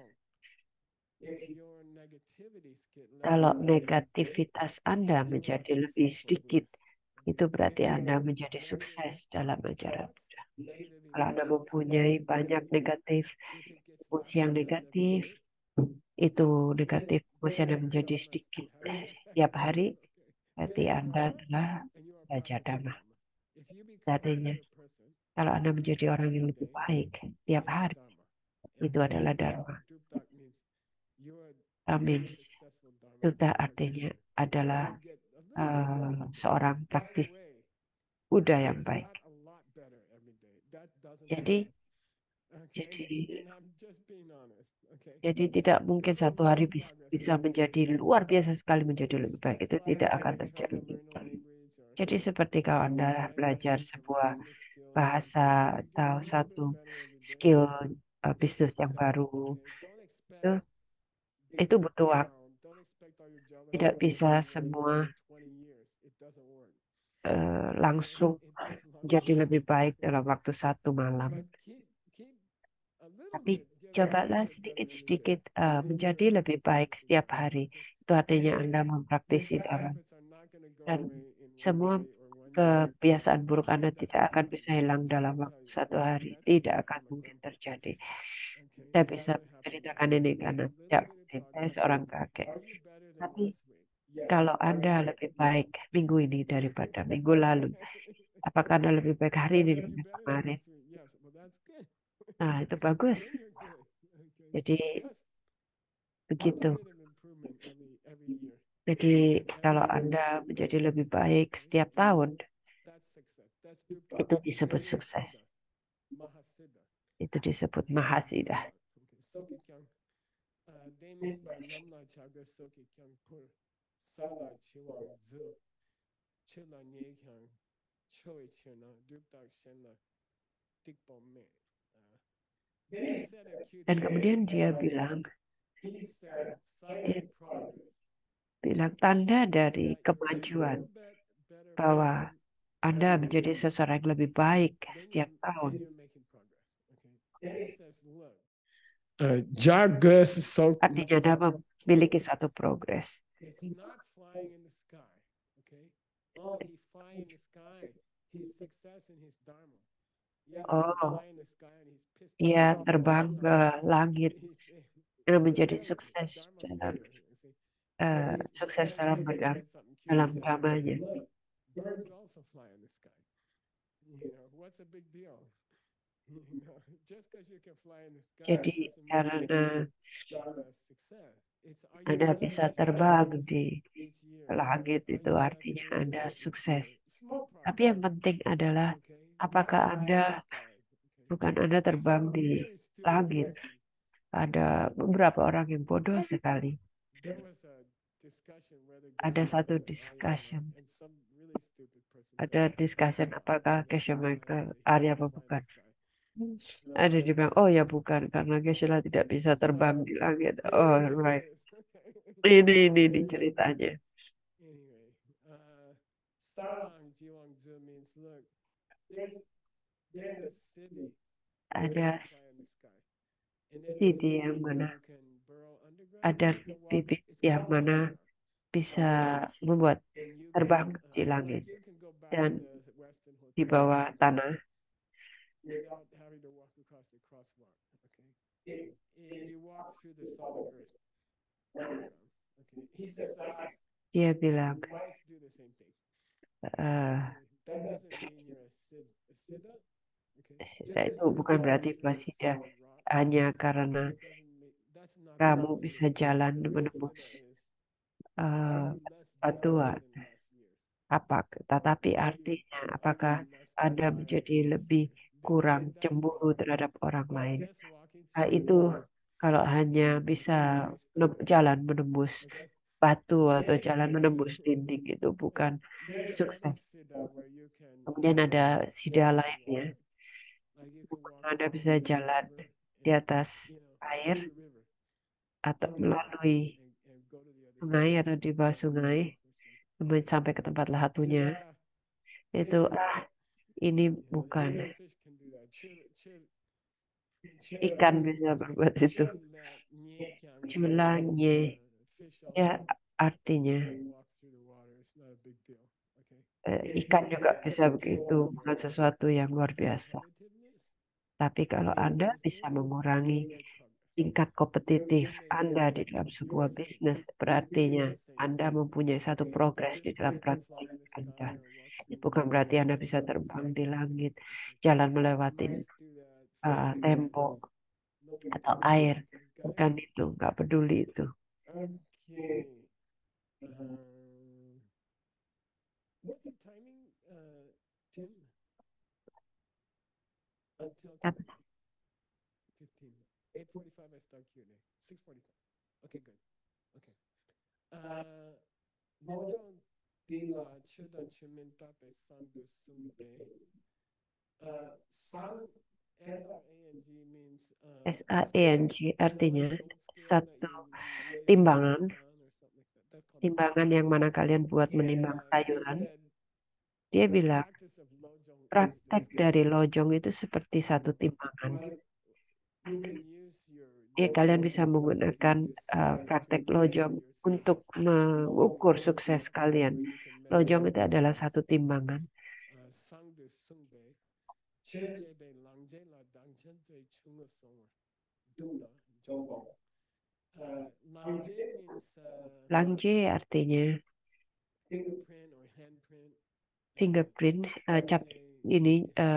Kalau negativitas Anda menjadi lebih sedikit, itu berarti Anda menjadi sukses dalam ajaran Buddha. Kalau Anda mempunyai banyak emosi yang negatif, itu negatif emosi Anda menjadi sedikit tiap hari, berarti Anda telah belajar Dhamma. Artinya, kalau Anda menjadi orang yang lebih baik tiap hari, itu adalah Dharma. Amin. Sudah artinya adalah seorang praktis Buddha yang baik. Jadi tidak mungkin satu hari bisa menjadi luar biasa sekali menjadi lebih baik. Itu tidak akan terjadi. Jadi seperti kalau Anda belajar sebuah bahasa atau satu skill bisnis yang baru, itu butuh waktu. Tidak bisa semua langsung jadi lebih baik dalam waktu satu malam. Tapi cobalah sedikit-sedikit menjadi lebih baik setiap hari. Itu artinya Anda mempraktisi Dhamma. Dan semua kebiasaan buruk Anda tidak akan bisa hilang dalam waktu satu hari. Tidak akan mungkin terjadi. Saya bisa menceritakan ini karena tidak mungkin. Saya seorang kakek. Tapi kalau Anda lebih baik minggu ini daripada minggu lalu, apakah Anda lebih baik hari ini daripada kemarin? Nah, itu bagus. Jadi begitu. Jadi kalau Anda menjadi lebih baik setiap tahun, itu disebut sukses. Itu disebut mahasiddha. Dan kemudian dia bilang tanda dari kemajuan bahwa Anda menjadi seseorang yang lebih baik setiap tahun. Artinya Anda memiliki suatu progres. Oh, ia terbang ke langit dan menjadi sukses dalam dhamanya. Jadi karena Anda bisa terbang di langit itu artinya Anda sukses. Tapi yang penting adalah apakah bukan Anda terbang di langit. Ada beberapa orang yang bodoh sekali. Ada satu discussion. Ada discussion apakah Geshe Michael Arya apa bukan. Ada yang bilang, oh ya bukan, karena Geshe tidak bisa terbang di langit. Oh, right. Ini ceritanya. Ada sidi yang mana ada bibit yang mana bisa membuat terbang di langit dan di bawah tanah. Dia bilang, itu bukan berarti Wasida hanya karena kamu bisa jalan menembus batuan. Tetapi artinya apakah Anda menjadi lebih kurang cemburu terhadap orang lain? Itu kalau hanya bisa jalan menembus batu atau jalan menembus dinding itu bukan sukses. Kemudian ada sida lainnya. Anda bisa jalan di atas air atau melalui sungai atau di bawah sungai kemudian sampai ke tempat lahatunya. Itu Ini You know, bukan. even fish can do that. Ikan bisa berbuat itu. Culanye. Fish Ya, also artinya walk through the water. It's not a big deal. Okay. ikan juga bisa begitu, bukan sesuatu yang luar biasa. Competitiveness, Tapi kalau Anda bisa mengurangi tingkat kompetitif Anda di dalam sebuah bisnis, berartinya Anda mempunyai satu progres di dalam praktik Anda. Bukan berarti Anda bisa terbang di langit, jalan melewati tembok atau air. Bukan itu, nggak peduli itu. Okay. What's the timing, Tim? Until Kan 15. 8:45 I start Q&A. 6:45. Okay, good. Okay. Lojong dila chudan chuminta pe sandu sumbe. Sang SRANG means SAENG artinya satu timbangan, timbangan yang mana kalian buat menimbang sayuran. Dia bilang praktek dari lojong itu seperti satu timbangan. Ya, kalian bisa menggunakan praktek lojong untuk mengukur sukses kalian. Lojong itu adalah satu timbangan. Langje artinya fingerprint, cap ini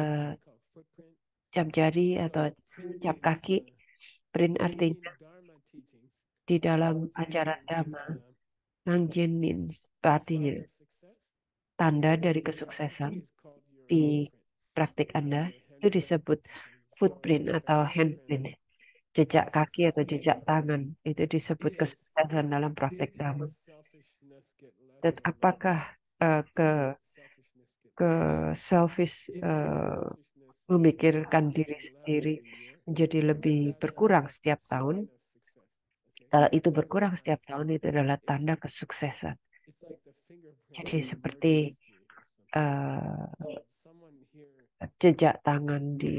cap jari atau cap kaki. Print artinya di dalam ajaran Dhamma. Langjen means artinya tanda dari kesuksesan di praktik Anda itu disebut footprint atau handprint. Jejak kaki atau jejak tangan itu disebut kesuksesan dalam praktek Dhamma. Dan apakah ke selfish memikirkan diri sendiri menjadi lebih berkurang setiap tahun? Kalau itu berkurang setiap tahun, itu adalah tanda kesuksesan. Jadi seperti jejak tangan di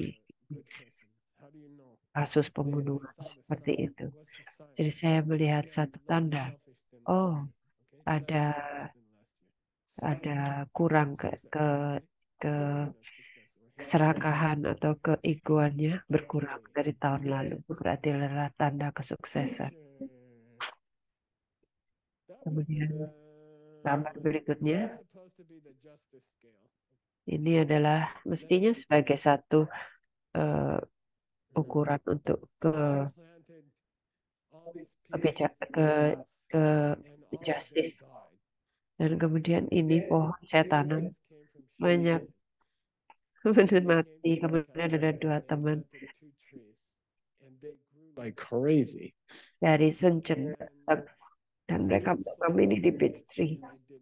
kasus pembunuhan seperti itu. Jadi saya melihat satu tanda, oh ada kurang ke keserakahan atau keegoannya berkurang dari tahun lalu. Berarti adalah tanda kesuksesan. Kemudian gambar berikutnya, ini adalah mestinya sebagai satu ukuran untuk ke justice. Dan kemudian ini pohon saya tanam banyak mati. Kemudian ada 2 teman like crazy. dari Shenzhen dan mereka menanam ini di peach tree.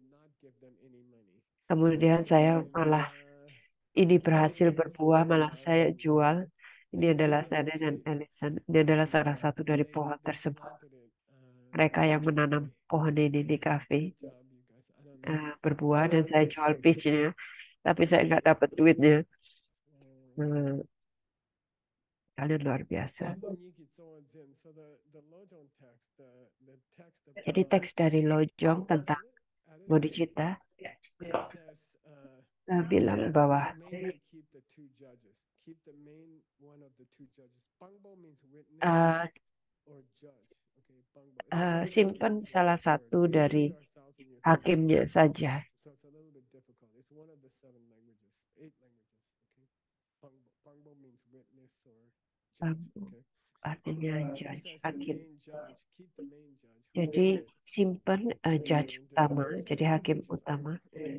Kemudian saya malah ini berhasil berbuah, malah saya jual. Ini adalah saya dan Ellison. Ini adalah salah satu dari pohon tersebut. Mereka yang menanam pohon ini di kafe berbuah dan saya jual peachnya, tapi saya nggak dapat duitnya. Kalian luar biasa. Jadi teks dari Lojong tentang bodhicitta bilang bahwa simpan salah satu dari hakimnya saja. Artinya judge, hakim. Jadi simpan judge utama, jadi hakim utama.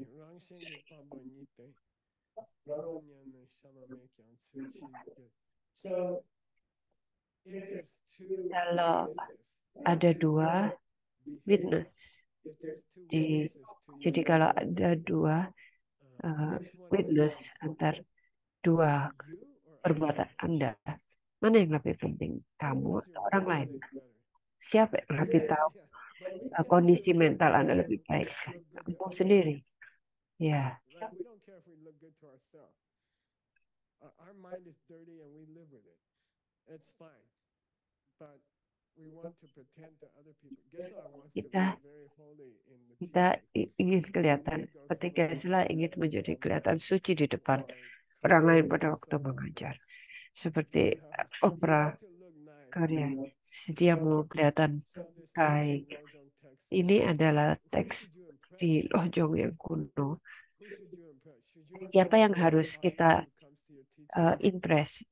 Kalau ada 2 witness, jadi kalau ada 2 witness antar 2 perbuatan Anda, mana yang lebih penting, kamu atau orang lain? Siapa yang lebih tahu kondisi mental Anda lebih baik? Kamu sendiri. Ya. our mind is dirty and we live with it. It's fine. But we want to pretend to other people. Geshe-la wants to Kita look very holy in the kita teaching. ingin kelihatan seperti Geshe-la ingin menjadi kelihatan suci di depan orang lain pada waktu mengajar. Seperti opera Korea, dia mau kelihatan baik. Ini adalah teks di Lojong yang kuno. Siapa yang harus kita impress?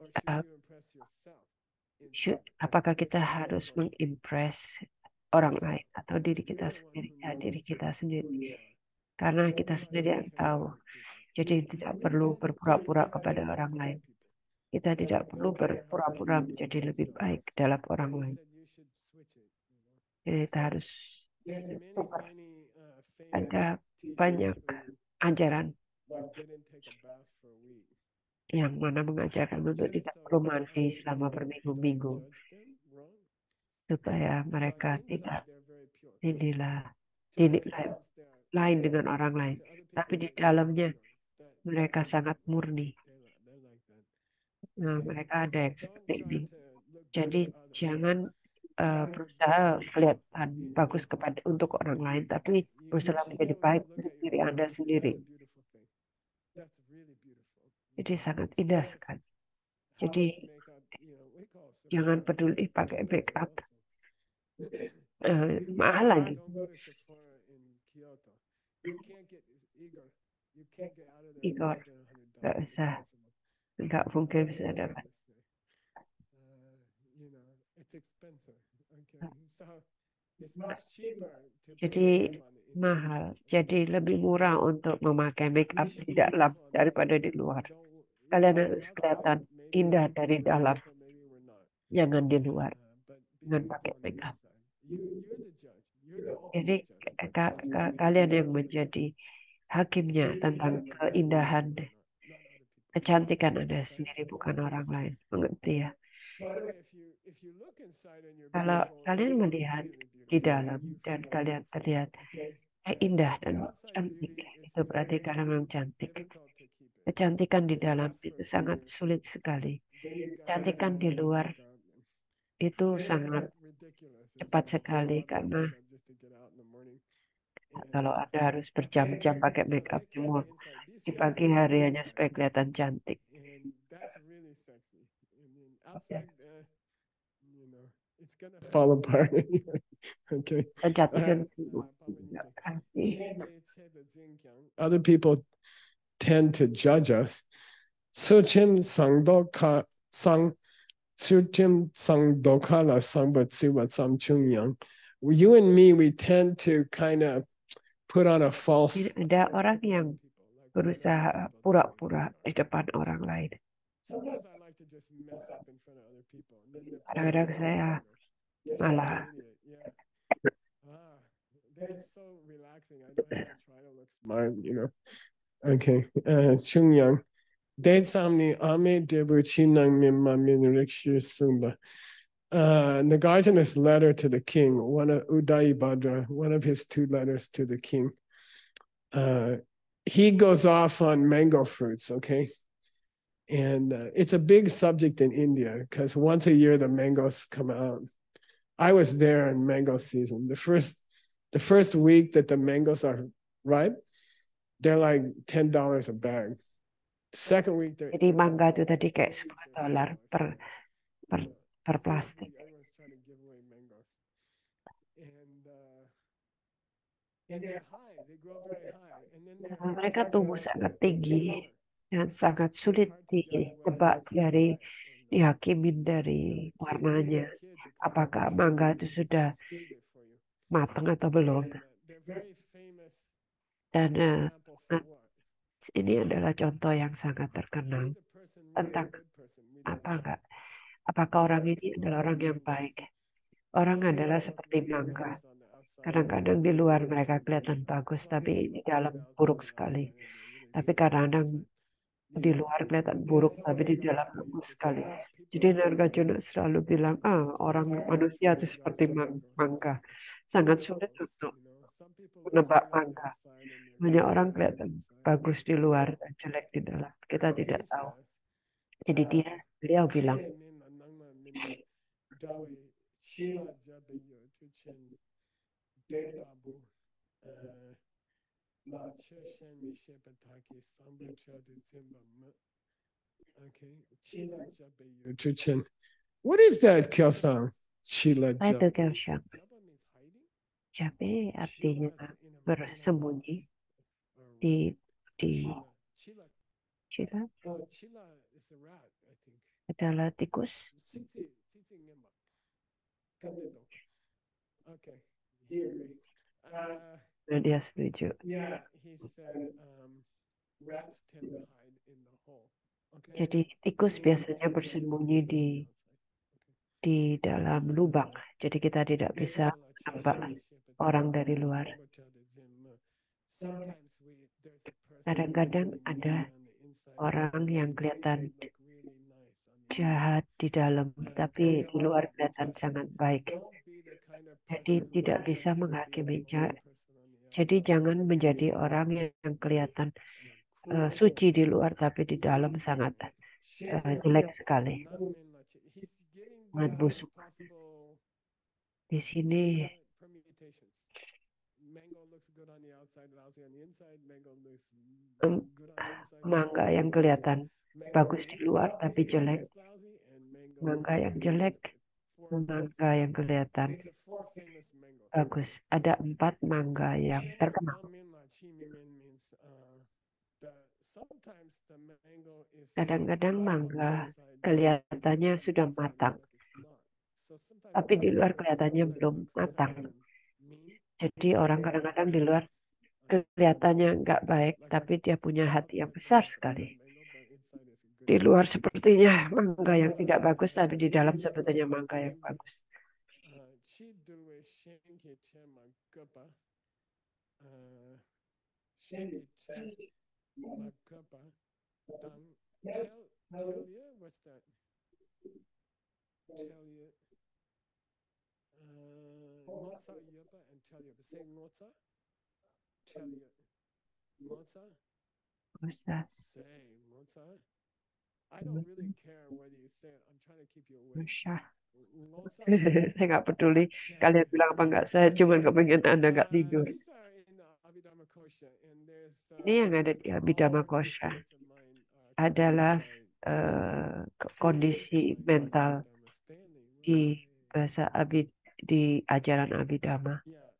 Apakah kita harus mengimpress orang lain atau diri kita sendiri? Ya, diri kita sendiri. Karena kita sendiri yang tahu. Jadi tidak perlu berpura-pura kepada orang lain. Kita tidak perlu berpura-pura menjadi lebih baik dalam orang lain. Jadi kita harus tukar. Ada banyak ajaran yang mana mengajarkan untuk tidak perlu mandi selama berminggu-minggu supaya mereka tidak dinilai lain dengan orang lain, tapi di dalamnya mereka sangat murni. Nah, mereka ada yang seperti ini. Jadi jangan berusaha kelihatan bagus untuk orang lain, tapi berusaha menjadi baik untuk diri Anda sendiri. Jadi sangat indah sekali. Jadi jangan peduli pakai make up. Mahal lagi. Igor, nggak usah. Nggak mungkin bisa dapat. Jadi mahal. Jadi lebih murah untuk memakai make up di dalam daripada di luar. Kalian harus kelihatan indah dari dalam. Jangan di luar. Jangan pakai make up. Jadi kalian yang menjadi hakimnya tentang keindahan, kecantikan Anda sendiri, bukan orang lain. Mengerti ya? Kalau kalian melihat di dalam dan kalian terlihat indah dan cantik, itu berarti kalian memang cantik. Kecantikan di dalam itu sangat sulit sekali. Kecantikan di luar itu sangat cepat sekali karena kalau Anda harus berjam-jam pakai make up semua di pagi hari hanya supaya kelihatan cantik. Fall apart. Okay. Kecantikan Other people tend to judge us. Suchim sangdoka sang suchim sangdoka la sangbatsuba samchungyang. You and me, we tend to kind of put on a false. Ada orang yang berusaha pura-pura di depan orang lain. Kadang-kadang saya malah smart, you know. Okay. Chungyang. Samni Ame Debu Chinang Mimma Minrikshir Sumba. Nagarjuna's letter to the king, one of Udayabhadra, one of his 2 letters to the king. He goes off on mango fruits, okay? And it's a big subject in India because once a year the mangoes come out. I was there in mango season. The first week that the mangoes are ripe, they're like $10 a bag. Second week they're jadi mangga itu tadi kayak $10 per plastik. Mereka tumbuh sangat tinggi dan sangat sulit ditebak dihakimin dari warnanya. Apakah mangga itu sudah matang atau belum? Dan ini adalah contoh yang sangat terkenal tentang apakah orang ini adalah orang yang baik. Orang adalah seperti mangga. Kadang-kadang di luar mereka kelihatan bagus, tapi di dalam buruk sekali. Tapi kadang-kadang di luar kelihatan buruk, tapi di dalam bagus sekali. Jadi Nagarjuna selalu bilang, orang manusia itu seperti mangga. Sangat sulit untuk menebak mangga. Banyak orang kelihatan bagus di luar dan jelek di dalam. Kita tidak tahu. Jadi beliau bilang, What is that, Kelsang? Chila apa itu Jaba. Kelsang? Jabe artinya bersembunyi di Chila adalah tikus. Nah, dia setuju. Jadi tikus biasanya bersembunyi di dalam lubang. Jadi kita tidak bisa nampak orang dari luar. Kadang-kadang ada orang yang kelihatan jahat di dalam, tapi di luar kelihatan sangat baik. Jadi tidak bisa menghakiminya. Jadi jangan menjadi orang yang kelihatan suci di luar, tapi di dalam sangat jelek sekali, sangat busuk. Di sini mangga yang kelihatan bagus di luar tapi jelek, mangga yang jelek, mangga yang kelihatan bagus. Ada 4 mangga yang terkenal. Kadang-kadang mangga kelihatannya sudah matang, tapi di luar kelihatannya belum matang. Jadi orang kadang-kadang di luar kelihatannya nggak baik, tapi dia punya hati yang besar sekali. Di luar sepertinya mangga yang tidak bagus, tapi di dalam sebetulnya mangga yang bagus. Bisa. Masya. Saya nggak peduli kalian bilang apa nggak. Saya cuma kepengen Anda nggak tidur. Ini yang ada di Abhidhamma Kosha adalah kondisi mental di bahasa di ajaran Abhidhamma.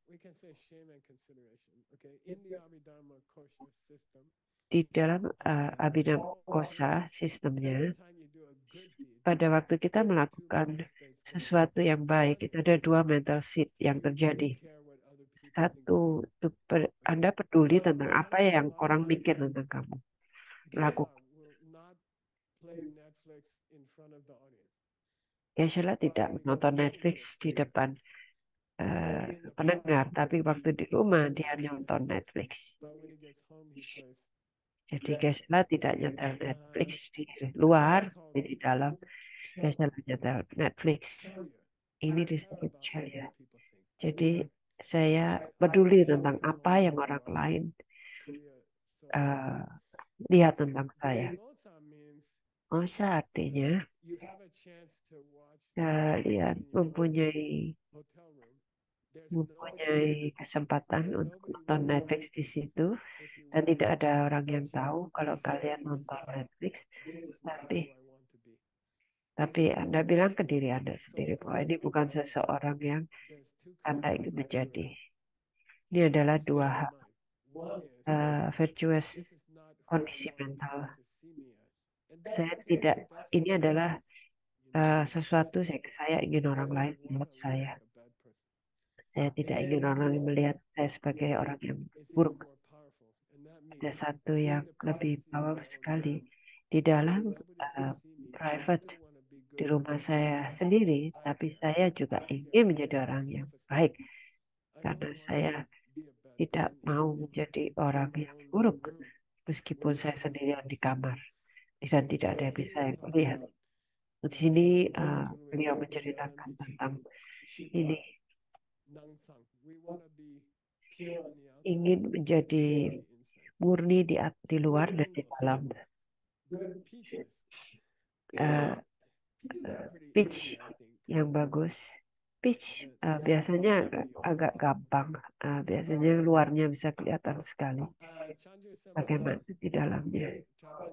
Di dalam Abhidhamma Kosha sistemnya, pada waktu kita melakukan sesuatu yang baik, itu ada 2 mental state yang terjadi. Satu, Anda peduli tentang apa yang orang mikir tentang kamu. Lakukan. Geshe-la tidak menonton Netflix di depan pendengar, tapi waktu di rumah dia nonton Netflix. Jadi Geshe-la tidak nyetel Netflix di luar, di dalam. Geshe-la nyetel Netflix. Ini disebut Chelya. Jadi saya peduli tentang apa yang orang lain lihat tentang saya. Osa artinya kalian mempunyai kesempatan untuk nonton Netflix di situ dan tidak ada orang yang tahu kalau kalian nonton Netflix, tapi Anda bilang ke diri Anda sendiri bahwa ini bukan seseorang yang Anda ingin menjadi. Ini adalah 2 hal virtuous kondisi mental. Saya tidak, ini adalah sesuatu saya ingin orang lain melihat saya. Saya tidak ingin orang lain melihat saya sebagai orang yang buruk. Ada satu yang lebih bawah sekali di dalam private di rumah saya sendiri, tapi saya juga ingin menjadi orang yang baik karena saya tidak mau menjadi orang yang buruk meskipun saya sendirian di kamar dan tidak ada yang bisa yang melihat. Di sini beliau menceritakan tentang ini, ingin menjadi murni di luar dan di dalam. uh, pitch yang bagus. Pitch biasanya agak gampang. Biasanya luarnya bisa kelihatan sekali. Bagaimana di dalamnya.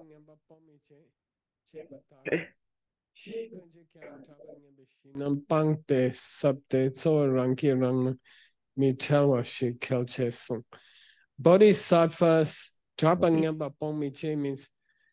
Nampang te sabte so rangki rang mi chawa shi kelche sung. Bodhisattvas Trapang Ngamba Pong Mi Che means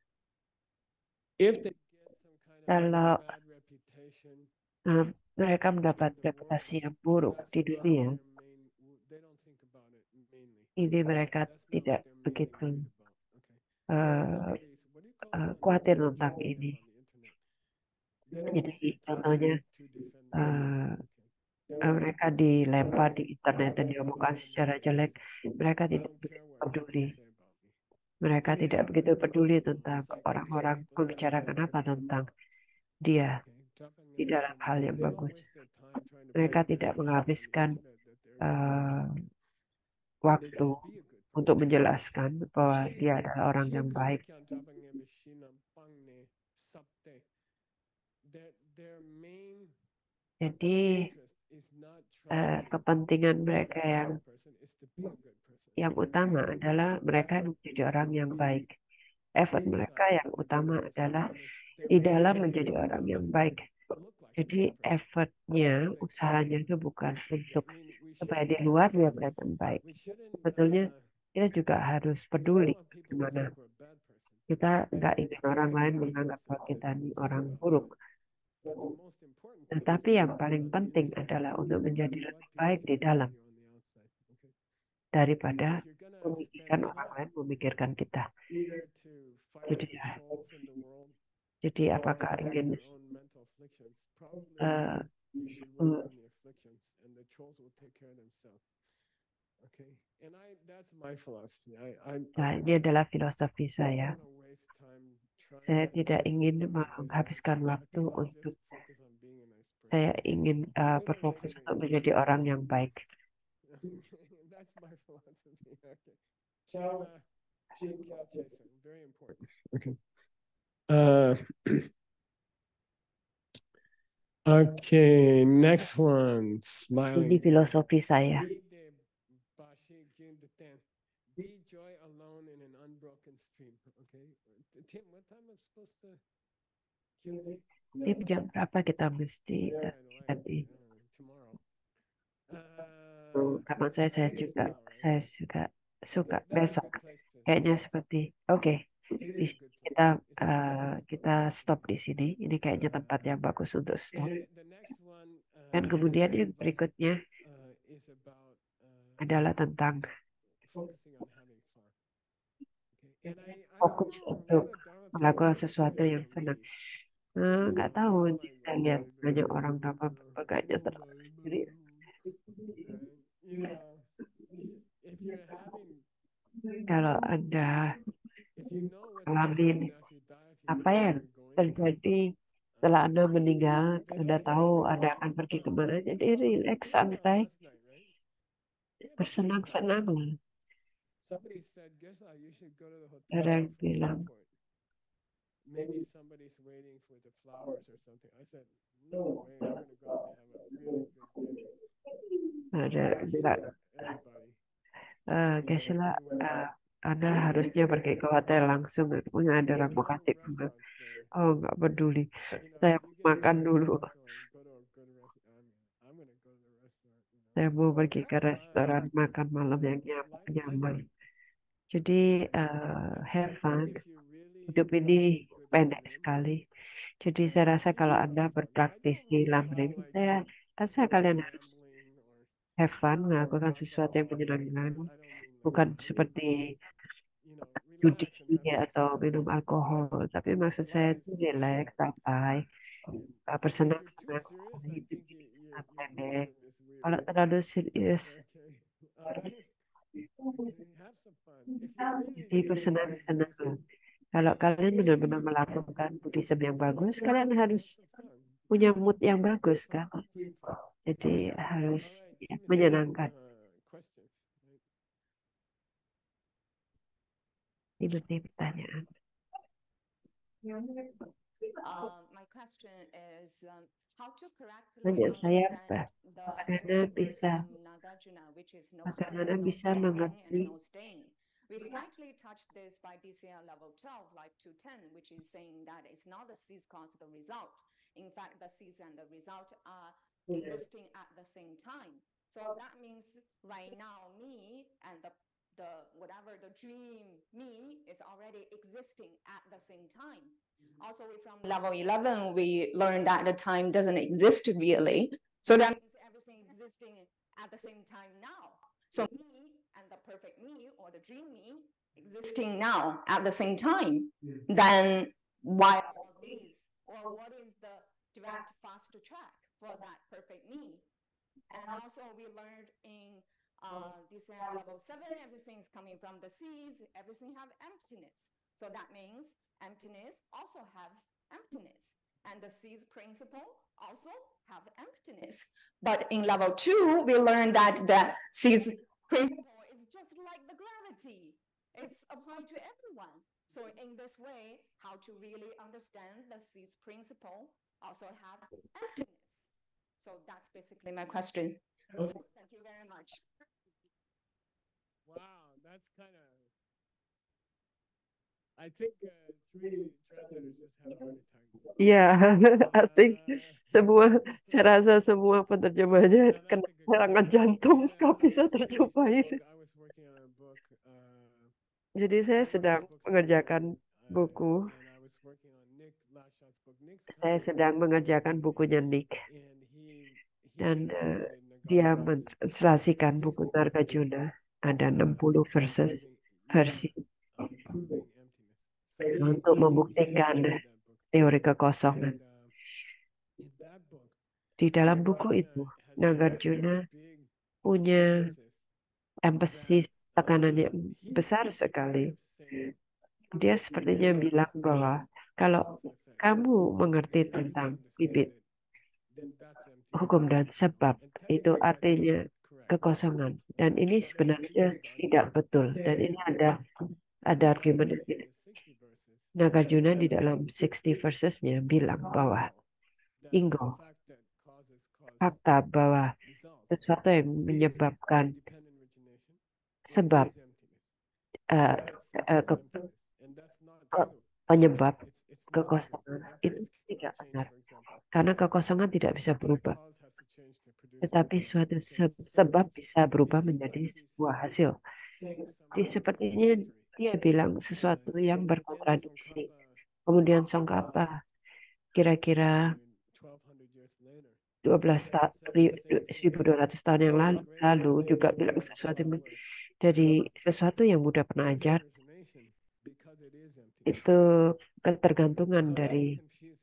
if they get some kind of Kalau bad reputation, mereka mendapat reputasi yang buruk di dunia, they don't think about it mainly. ini mereka That's not tidak what they're mainly begitu worried about. Okay. uh, What do you call it? khawatir tentang ini. They don't Jadi waste their time contohnya to defend themselves. mereka dilempar di internet dan diomongkan secara jelek, mereka tidak begitu peduli. Mereka tidak begitu peduli tentang orang-orang membicarakan apa tentang dia di dalam hal yang bagus. Mereka tidak menghabiskan waktu untuk menjelaskan bahwa dia adalah orang yang baik. Jadi kepentingan mereka yang utama adalah mereka menjadi orang yang baik. Effort mereka yang utama adalah di dalam menjadi orang yang baik. Jadi effortnya, usahanya itu bukan untuk supaya di luar dia kelihatan baik. Sebetulnya kita juga harus peduli gimana. Kita nggak ingin orang lain menganggap bahwa kita ini orang buruk. Tetapi yang paling penting adalah untuk menjadi lebih baik di dalam daripada memikirkan orang lain memikirkan kita. Jadi apakah ingin nah, ini adalah filosofi saya. Saya tidak ingin menghabiskan waktu untuk saya ingin berfokus untuk menjadi orang yang baik. Okay, next one. Smiling. Ini filosofi saya. Be joy alone in an unbroken stream. Okay, Tim, what time I'm supposed to Q&A? Tim, jam berapa kita mesti tadi? Kapan saya juga suka besok. Kayaknya seperti oke. Kita stop di sini. Ini kayaknya tempat yang bagus untuk stop. Dan kemudian yang berikutnya adalah tentang fokus untuk melakukan sesuatu yang senang. Nggak tahu, saya lihat banyak orang dapat berbagai terlalu serius. Kalau Anda alami apa yang terjadi setelah Anda meninggal, Anda tahu Anda akan pergi kemana, jadi rileks, santai, bersenang-senanglah. Ada yang bilang, maybe somebody's waiting for the flowers or something. I said, no way, I'm going to go out and have a really good dinner. Gesela, Anda harusnya pergi ke hotel langsung. Punya ada orang mau kasih bunga. Oh, nggak peduli. Saya makan dulu. Saya mau pergi ke restoran makan malam yang nyaman. Jadi, have fun. Hidup ini pendek sekali. Jadi saya rasa kalau Anda berpraktisi lamrim, saya rasa kalian harus have fun, melakukan sesuatu yang menyenangkan. Bukan seperti judi atau minum alkohol. Tapi maksud saya itu relax, santai, bersenang-senang. Hidup ini sangat pendek. Kalau terlalu serius, jadi bersenang-senang. Kalau kalian benar-benar melakukan Buddhism yang bagus, kalian harus punya mood yang bagus kan. Jadi harus menyenangkan. Itu pertanyaan. Pertanyaan saya apa? Bagaimana bisa mengerti We slightly touched this by DCL level 12, like 210, which is saying that it's not the C's cause the result. In fact, the C's and the result are existing at the same time. So that means right now, me and the whatever the dream me is already existing at the same time. Also, from level 11, we learned that the time doesn't exist really. So that means everything existing at the same time now. So me and the perfect me or the dream me existing now at the same time, then why all these? Or what is the direct fast track for that perfect me? And also we learned in this level 7, everything is coming from the C's, everything have emptiness. So that means emptiness also have emptiness. And the C's principle also have emptiness. But in level 2, we learned that the C's principle is just like the gravity. It's applied to everyone. So in this way, how to really understand the C's principle also have emptiness. So that's basically my question. Thank you very much. Wow, that's kind of. I think 3 translators just had a heart attack. Ya, I think Uh, saya rasa semua penerjemahnya no, kena that's a good serangan question. jantung And kalau bisa so here's terjemahin. the book. I was working on a book. Jadi saya I wrote sedang this book mengerjakan separately, buku. and I was working on Nick Lashaw's book. Nick's Saya cousin, sedang mengerjakan bukunya Nick and he dan translated dia Nagarjuna's mentranslasikan buku 60 Nargajuna. Ada 60 versi proving emptiness. So he untuk membuktikan translated that book. teori kekosongan. And in that book, Di dalam buku itu, Nagarjuna punya emphasis tekanannya besar sekali. Dia sepertinya bilang bahwa kalau kamu mengerti tentang bibit, hukum dan sebab, itu artinya kekosongan. Dan ini sebenarnya tidak betul. Dan ini ada argumen yang tidak. Nagarjuna di dalam 60 versesnya bilang bahwa Ingo, fakta bahwa sesuatu yang menyebabkan sebab penyebab kekosongan itu tidak benar. Karena kekosongan tidak bisa berubah. Tetapi suatu sebab bisa berubah menjadi sebuah hasil. Jadi sepertinya dia bilang sesuatu yang berkontradiksi. Kemudian Tsongkhapa kira-kira 1200 tahun yang lalu juga bilang sesuatu dari sesuatu yang mudah pernah ajar itu ketergantungan dari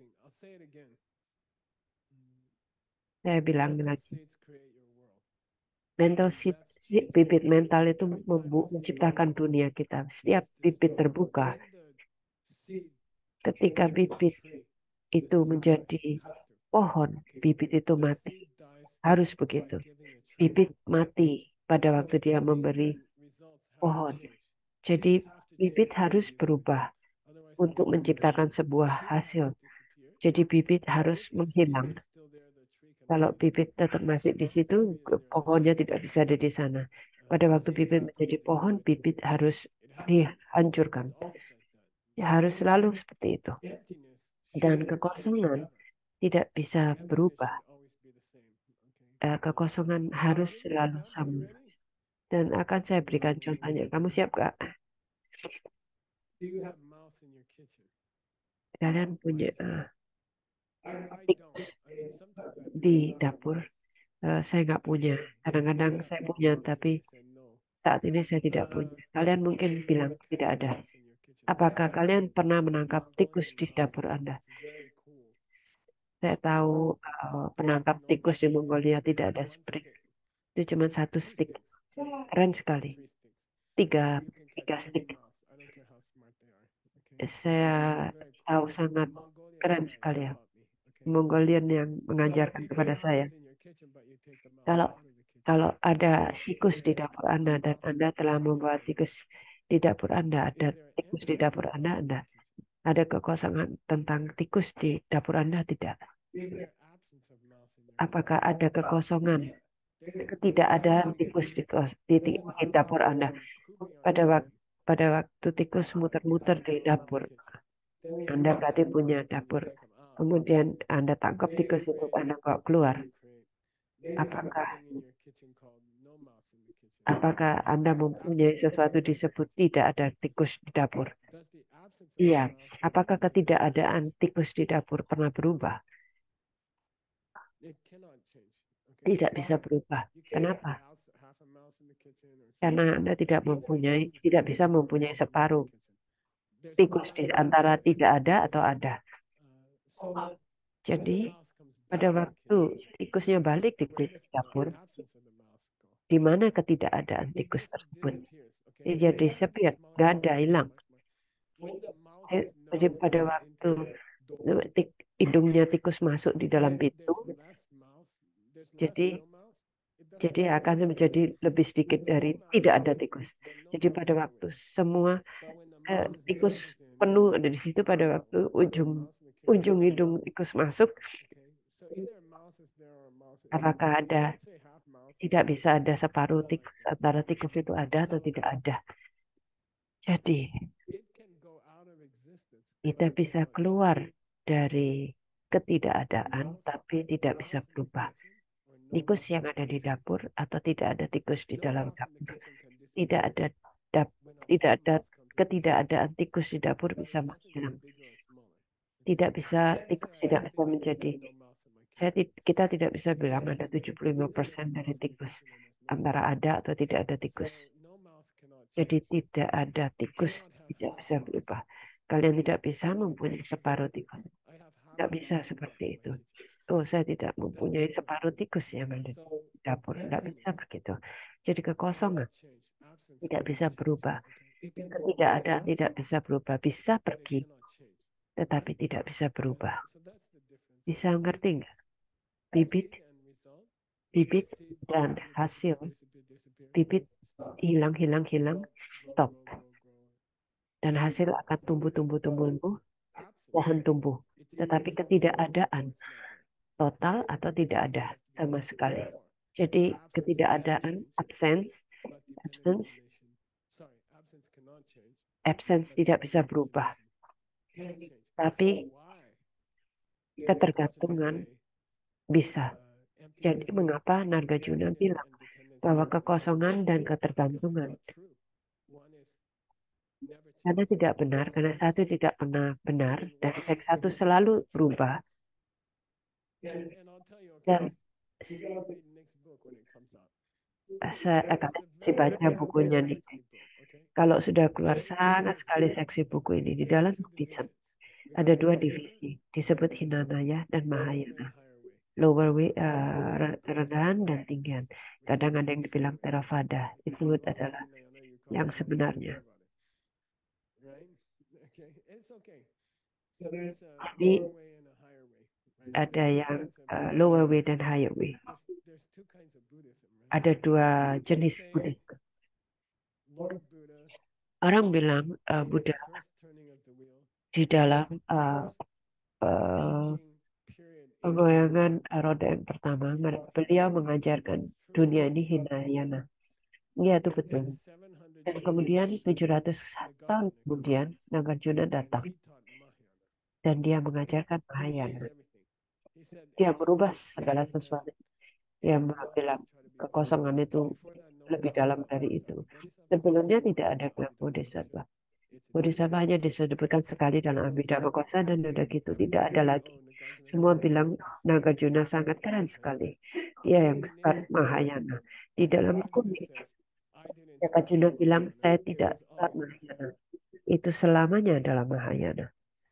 saya bilang lagi mental seed, bibit mental itu menciptakan dunia kita. Setiap bibit terbuka, ketika bibit itu menjadi pohon, bibit itu mati. Harus begitu. Bibit mati pada waktu dia memberi pohon. Jadi bibit harus berubah untuk menciptakan sebuah hasil. Jadi bibit harus menghilang. Kalau bibit tetap masih di situ, pohonnya tidak bisa ada di sana. Pada waktu bibit menjadi pohon, bibit harus dihancurkan. Ya, harus selalu seperti itu. Dan kekosongan tidak bisa berubah. Kekosongan harus selalu sama. Dan akan saya berikan contohnya. Kamu siap gak? Kalian punya di dapur? Saya nggak punya. Kadang-kadang saya punya, tapi saat ini saya tidak punya. Kalian mungkin bilang tidak ada. Apakah kalian pernah menangkap tikus di dapur Anda? Saya tahu penangkap tikus di Mongolia tidak ada spring. Itu cuma 1 stick. Keren sekali. 3 stick. Saya tahu sangat keren sekali ya. Mongolian yang mengajarkan kepada saya. Kalau ada tikus di dapur Anda dan Anda telah membawa tikus di dapur Anda, ada tikus di dapur Anda Ada kekosongan tentang tikus di dapur Anda tidak? Apakah ada kekosongan, ketidakadaan tikus di dapur Anda? Pada waktu tikus muter-muter di dapur, Anda berarti punya dapur. Kemudian Anda tangkap tikus itu, Anda bawa keluar. Apakah Anda mempunyai sesuatu disebut tidak ada tikus di dapur? Iya. Apakah ketidakadaan tikus di dapur pernah berubah? Tidak bisa berubah. Kenapa? Karena Anda tidak bisa mempunyai separuh tikus di antara tidak ada atau ada. Jadi pada waktu tikusnya balik di dapur, di mana ketidakadaan tikus tersebut? Dia jadi sepi, nggak ada, hilang. Jadi pada waktu hidungnya tikus masuk di dalam pintu, jadi akan menjadi lebih sedikit dari tidak ada tikus. Jadi pada waktu semua tikus penuh ada di situ, pada waktu ujung hidung tikus masuk, apakah ada, tidak bisa ada separuh tikus antara tikus itu ada atau tidak ada. Jadi kita bisa keluar dari ketidakadaan tapi tidak bisa berubah. Tikus yang ada di dapur atau tidak ada tikus di dalam dapur. Tidak ada ketidakadaan tikus di dapur bisa menghilang. Tikus tidak bisa menjadi. Kita tidak bisa bilang ada 75% dari tikus antara ada atau tidak ada tikus. Jadi tidak ada tikus tidak bisa berubah. Kalian tidak bisa mempunyai separuh tikus. Tidak bisa seperti itu. Oh, saya tidak mempunyai separuh tikus yang ada di dapur. Tidak bisa begitu. Jadi kekosongan tidak bisa berubah. Ketidakadaan tidak bisa berubah. Bisa pergi, tetapi tidak bisa berubah. Bisa ngerti nggak? Bibit dan hasil. Bibit hilang, stop. Dan hasil akan tumbuh, pohon tumbuh. Tetapi ketidakadaan total atau tidak ada sama sekali. Jadi ketidakadaan, absence tidak bisa berubah. Tapi ketergantungan bisa. Jadi mengapa Nagarjuna bilang bahwa kekosongan dan ketergantungan? Karena tidak benar, karena satu tidak pernah benar, dan seks satu selalu berubah. Dan saya akan baca bukunya nih. Kalau sudah keluar sangat sekali seksi buku ini di dalam Buddhism, ada dua divisi, disebut Hinanaya dan Mahayana. Lower way, rendahan dan tinggian. Kadang ada yang dibilang Theravada, itu adalah yang sebenarnya. Jadi ada yang lower way dan higher way. Ada dua jenis Buddhisme. Orang bilang Buddha di dalam penggoyangan roda yang pertama, beliau mengajarkan dunia ini Hinayana. Iya, itu betul. Dan kemudian 700 tahun kemudian Nagarjuna datang dan dia mengajarkan Mahayana. Dia merubah segala sesuatu. Dia bilang kekosongan itu lebih dalam dari itu. Sebelumnya tidak ada gelar Bodhisattva. Bodhisattva hanya disebutkan sekali dalam Abhidhammakosa dan udah gitu tidak ada lagi. Semua bilang Nagarjuna sangat keren sekali. Dia yang start Mahayana. Di dalam buku Nagarjuna bilang saya tidak start Mahayana. Itu selamanya adalah Mahayana.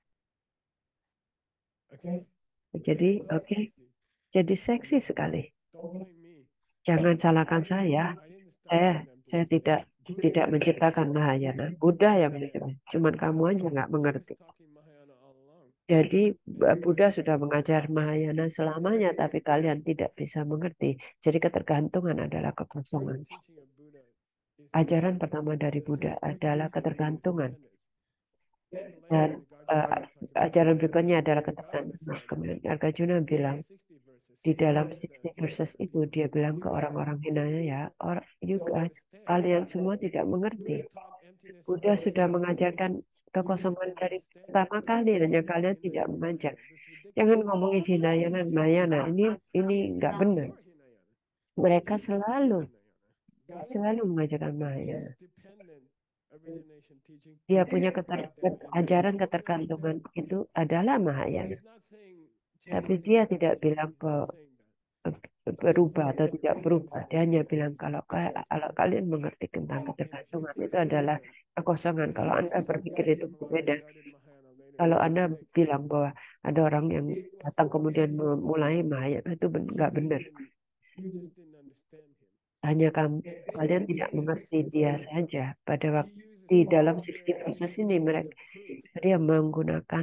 Jadi jadi seksi sekali. Jangan salahkan saya. Saya tidak menciptakan Mahayana. Buddha yang menciptakan. Cuman kamu aja nggak mengerti. Jadi Buddha sudah mengajar Mahayana selamanya, tapi kalian tidak bisa mengerti. Jadi ketergantungan adalah kekosongan. Ajaran pertama dari Buddha adalah ketergantungan. Dan ajaran berikutnya adalah ketetapan. Kemudian Arjuna bilang di dalam 60 verses itu dia bilang ke orang-orang hinanya ya, you guys, kalian semua tidak mengerti. Buddha sudah mengajarkan kekosongan dari pertama kali, hanya kalian tidak mengajar. Jangan ngomongin Hinayana, Mahayana. Ini nggak benar. Mereka selalu mengajarkan Mahayana. Dia punya ajaran ketergantungan itu adalah Mahayana. Tapi dia tidak bilang berubah atau tidak berubah. Dia hanya bilang kalau kalian mengerti tentang ketergantungan itu adalah kekosongan. Kalau Anda berpikir itu berbeda. Kalau Anda bilang bahwa ada orang yang datang kemudian memulai Mahayana itu nggak benar. Hanya kalian tidak mengerti dia saja. Pada waktu di dalam 60 verses ini dia menggunakan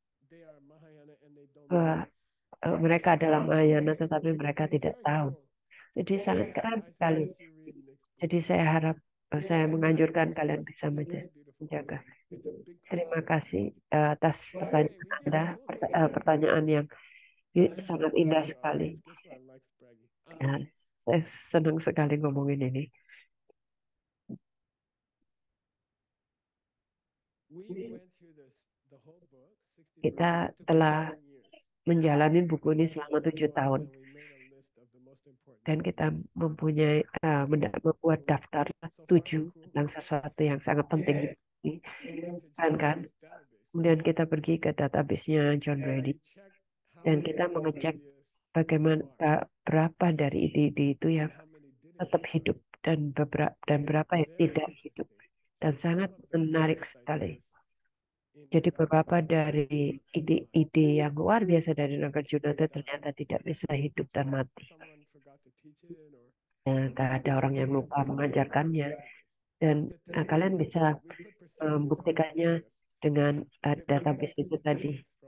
mereka adalah Mahayana tetapi mereka tidak tahu. Jadi sangat keren sekali. Jadi saya menganjurkan kalian bisa menjaga. Terima kasih atas pertanyaan Anda, pertanyaan yang sangat indah sekali. Ya, saya senang sekali ngomongin ini. Kita telah menjalani buku ini selama 7 tahun. Dan kita membuat daftar 7 tentang sesuatu yang sangat penting. Kan? Kemudian kita pergi ke database-nya John Brady. Dan kita mengecek bagaimana berapa dari ide-ide itu yang tetap hidup dan berapa yang tidak hidup. Dan sangat menarik sekali. Jadi beberapa dari ide-ide yang luar biasa dari Nagarjuna itu ternyata tidak bisa hidup dan mati. Gak ada orang yang lupa mengajarkannya. Dan kalian bisa membuktikannya dengan database itu tadi.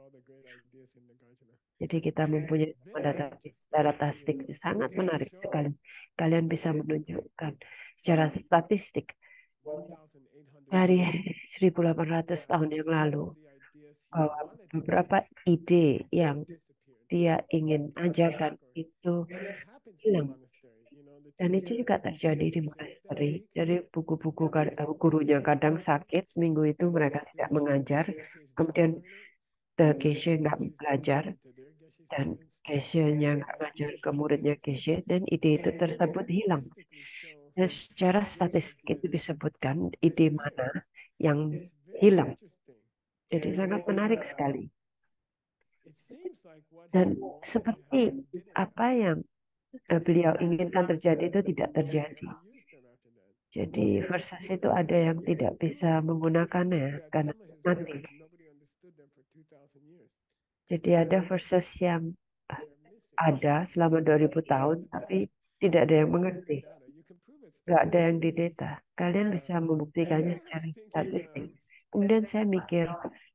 Jadi kita mempunyai data statistik sangat menarik sekali. Kalian bisa menunjukkan secara statistik dari 1800 tahun yang lalu bahwa beberapa ide yang dia ingin ajarkan itu hilang. Dan itu juga terjadi di monasteri. Jadi buku-buku gurunya kadang sakit, minggu itu mereka tidak mengajar. Kemudian Geshe nggak belajar. Dan Geshe-nya nggak ngajar ke muridnya Geshe. Dan ide itu tersebut hilang. Dan secara statistik itu disebutkan ide mana yang hilang. Jadi sangat menarik sekali. Dan seperti apa yang beliau inginkan terjadi itu tidak terjadi. Jadi verses itu ada yang tidak bisa menggunakannya karena mati. Jadi ada verses yang ada selama 2000 tahun tapi tidak ada yang mengerti. Nggak ada yang didata. Kalian bisa membuktikannya secara statistik. Kemudian saya mikir,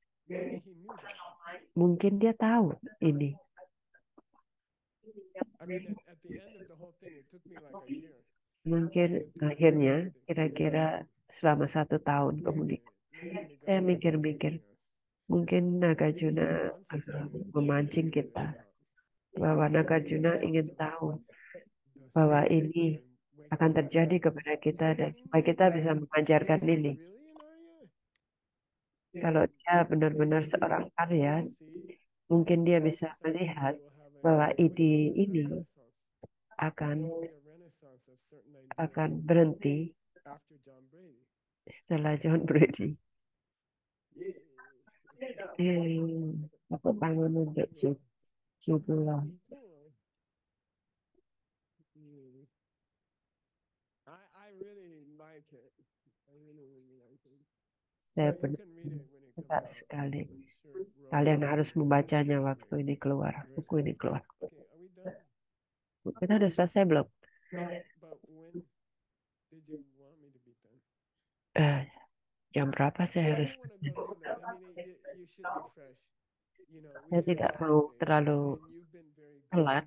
mungkin dia tahu ini. Mungkin akhirnya kira-kira selama 1 tahun kemudian saya mikir-mikir mungkin Nagarjuna memancing kita bahwa Nagarjuna ingin tahu bahwa ini akan terjadi kepada kita dan supaya kita bisa mengajarkan ini. Kalau dia benar-benar seorang Arya, mungkin dia bisa melihat bahwa ide ini akan berhenti setelah John Brady. Tepuk tangan untuk Jubila. Saya benar suka sekali. Kalian harus membacanya waktu ini keluar. Buku ini keluar. Kita udah selesai belum? Jam berapa saya harus? Saya tidak mau terlalu telat.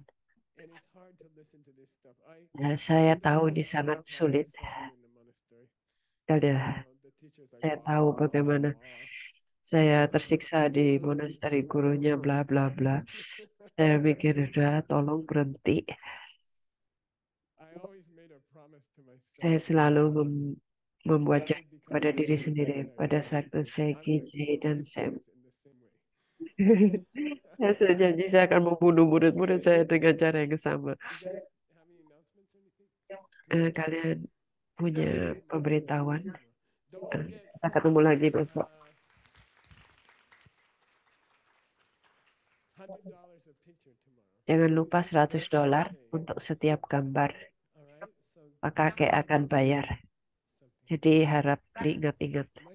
Saya tahu ini sangat sulit. Saya tahu bagaimana Saya tersiksa di monasteri, gurunya bla bla bla. Saya mikir udah tolong berhenti. I always made a promise to Saya myself selalu membuat that I janji would become pada a diri master sendiri next pada time. saat saya I'm going to KJ kill dan my saya students in the same way. saya janji saya akan membunuh murid-murid saya dengan cara yang sama. You guys have any announcements or anything? Kalian punya See you tomorrow. pemberitahuan? Don't Eh, forget Kita ketemu lagi besok. $100 a picture tomorrow. Jangan lupa $100 untuk setiap gambar. All right. So Pak kakek akan bayar. something. Jadi harap diingat-ingat.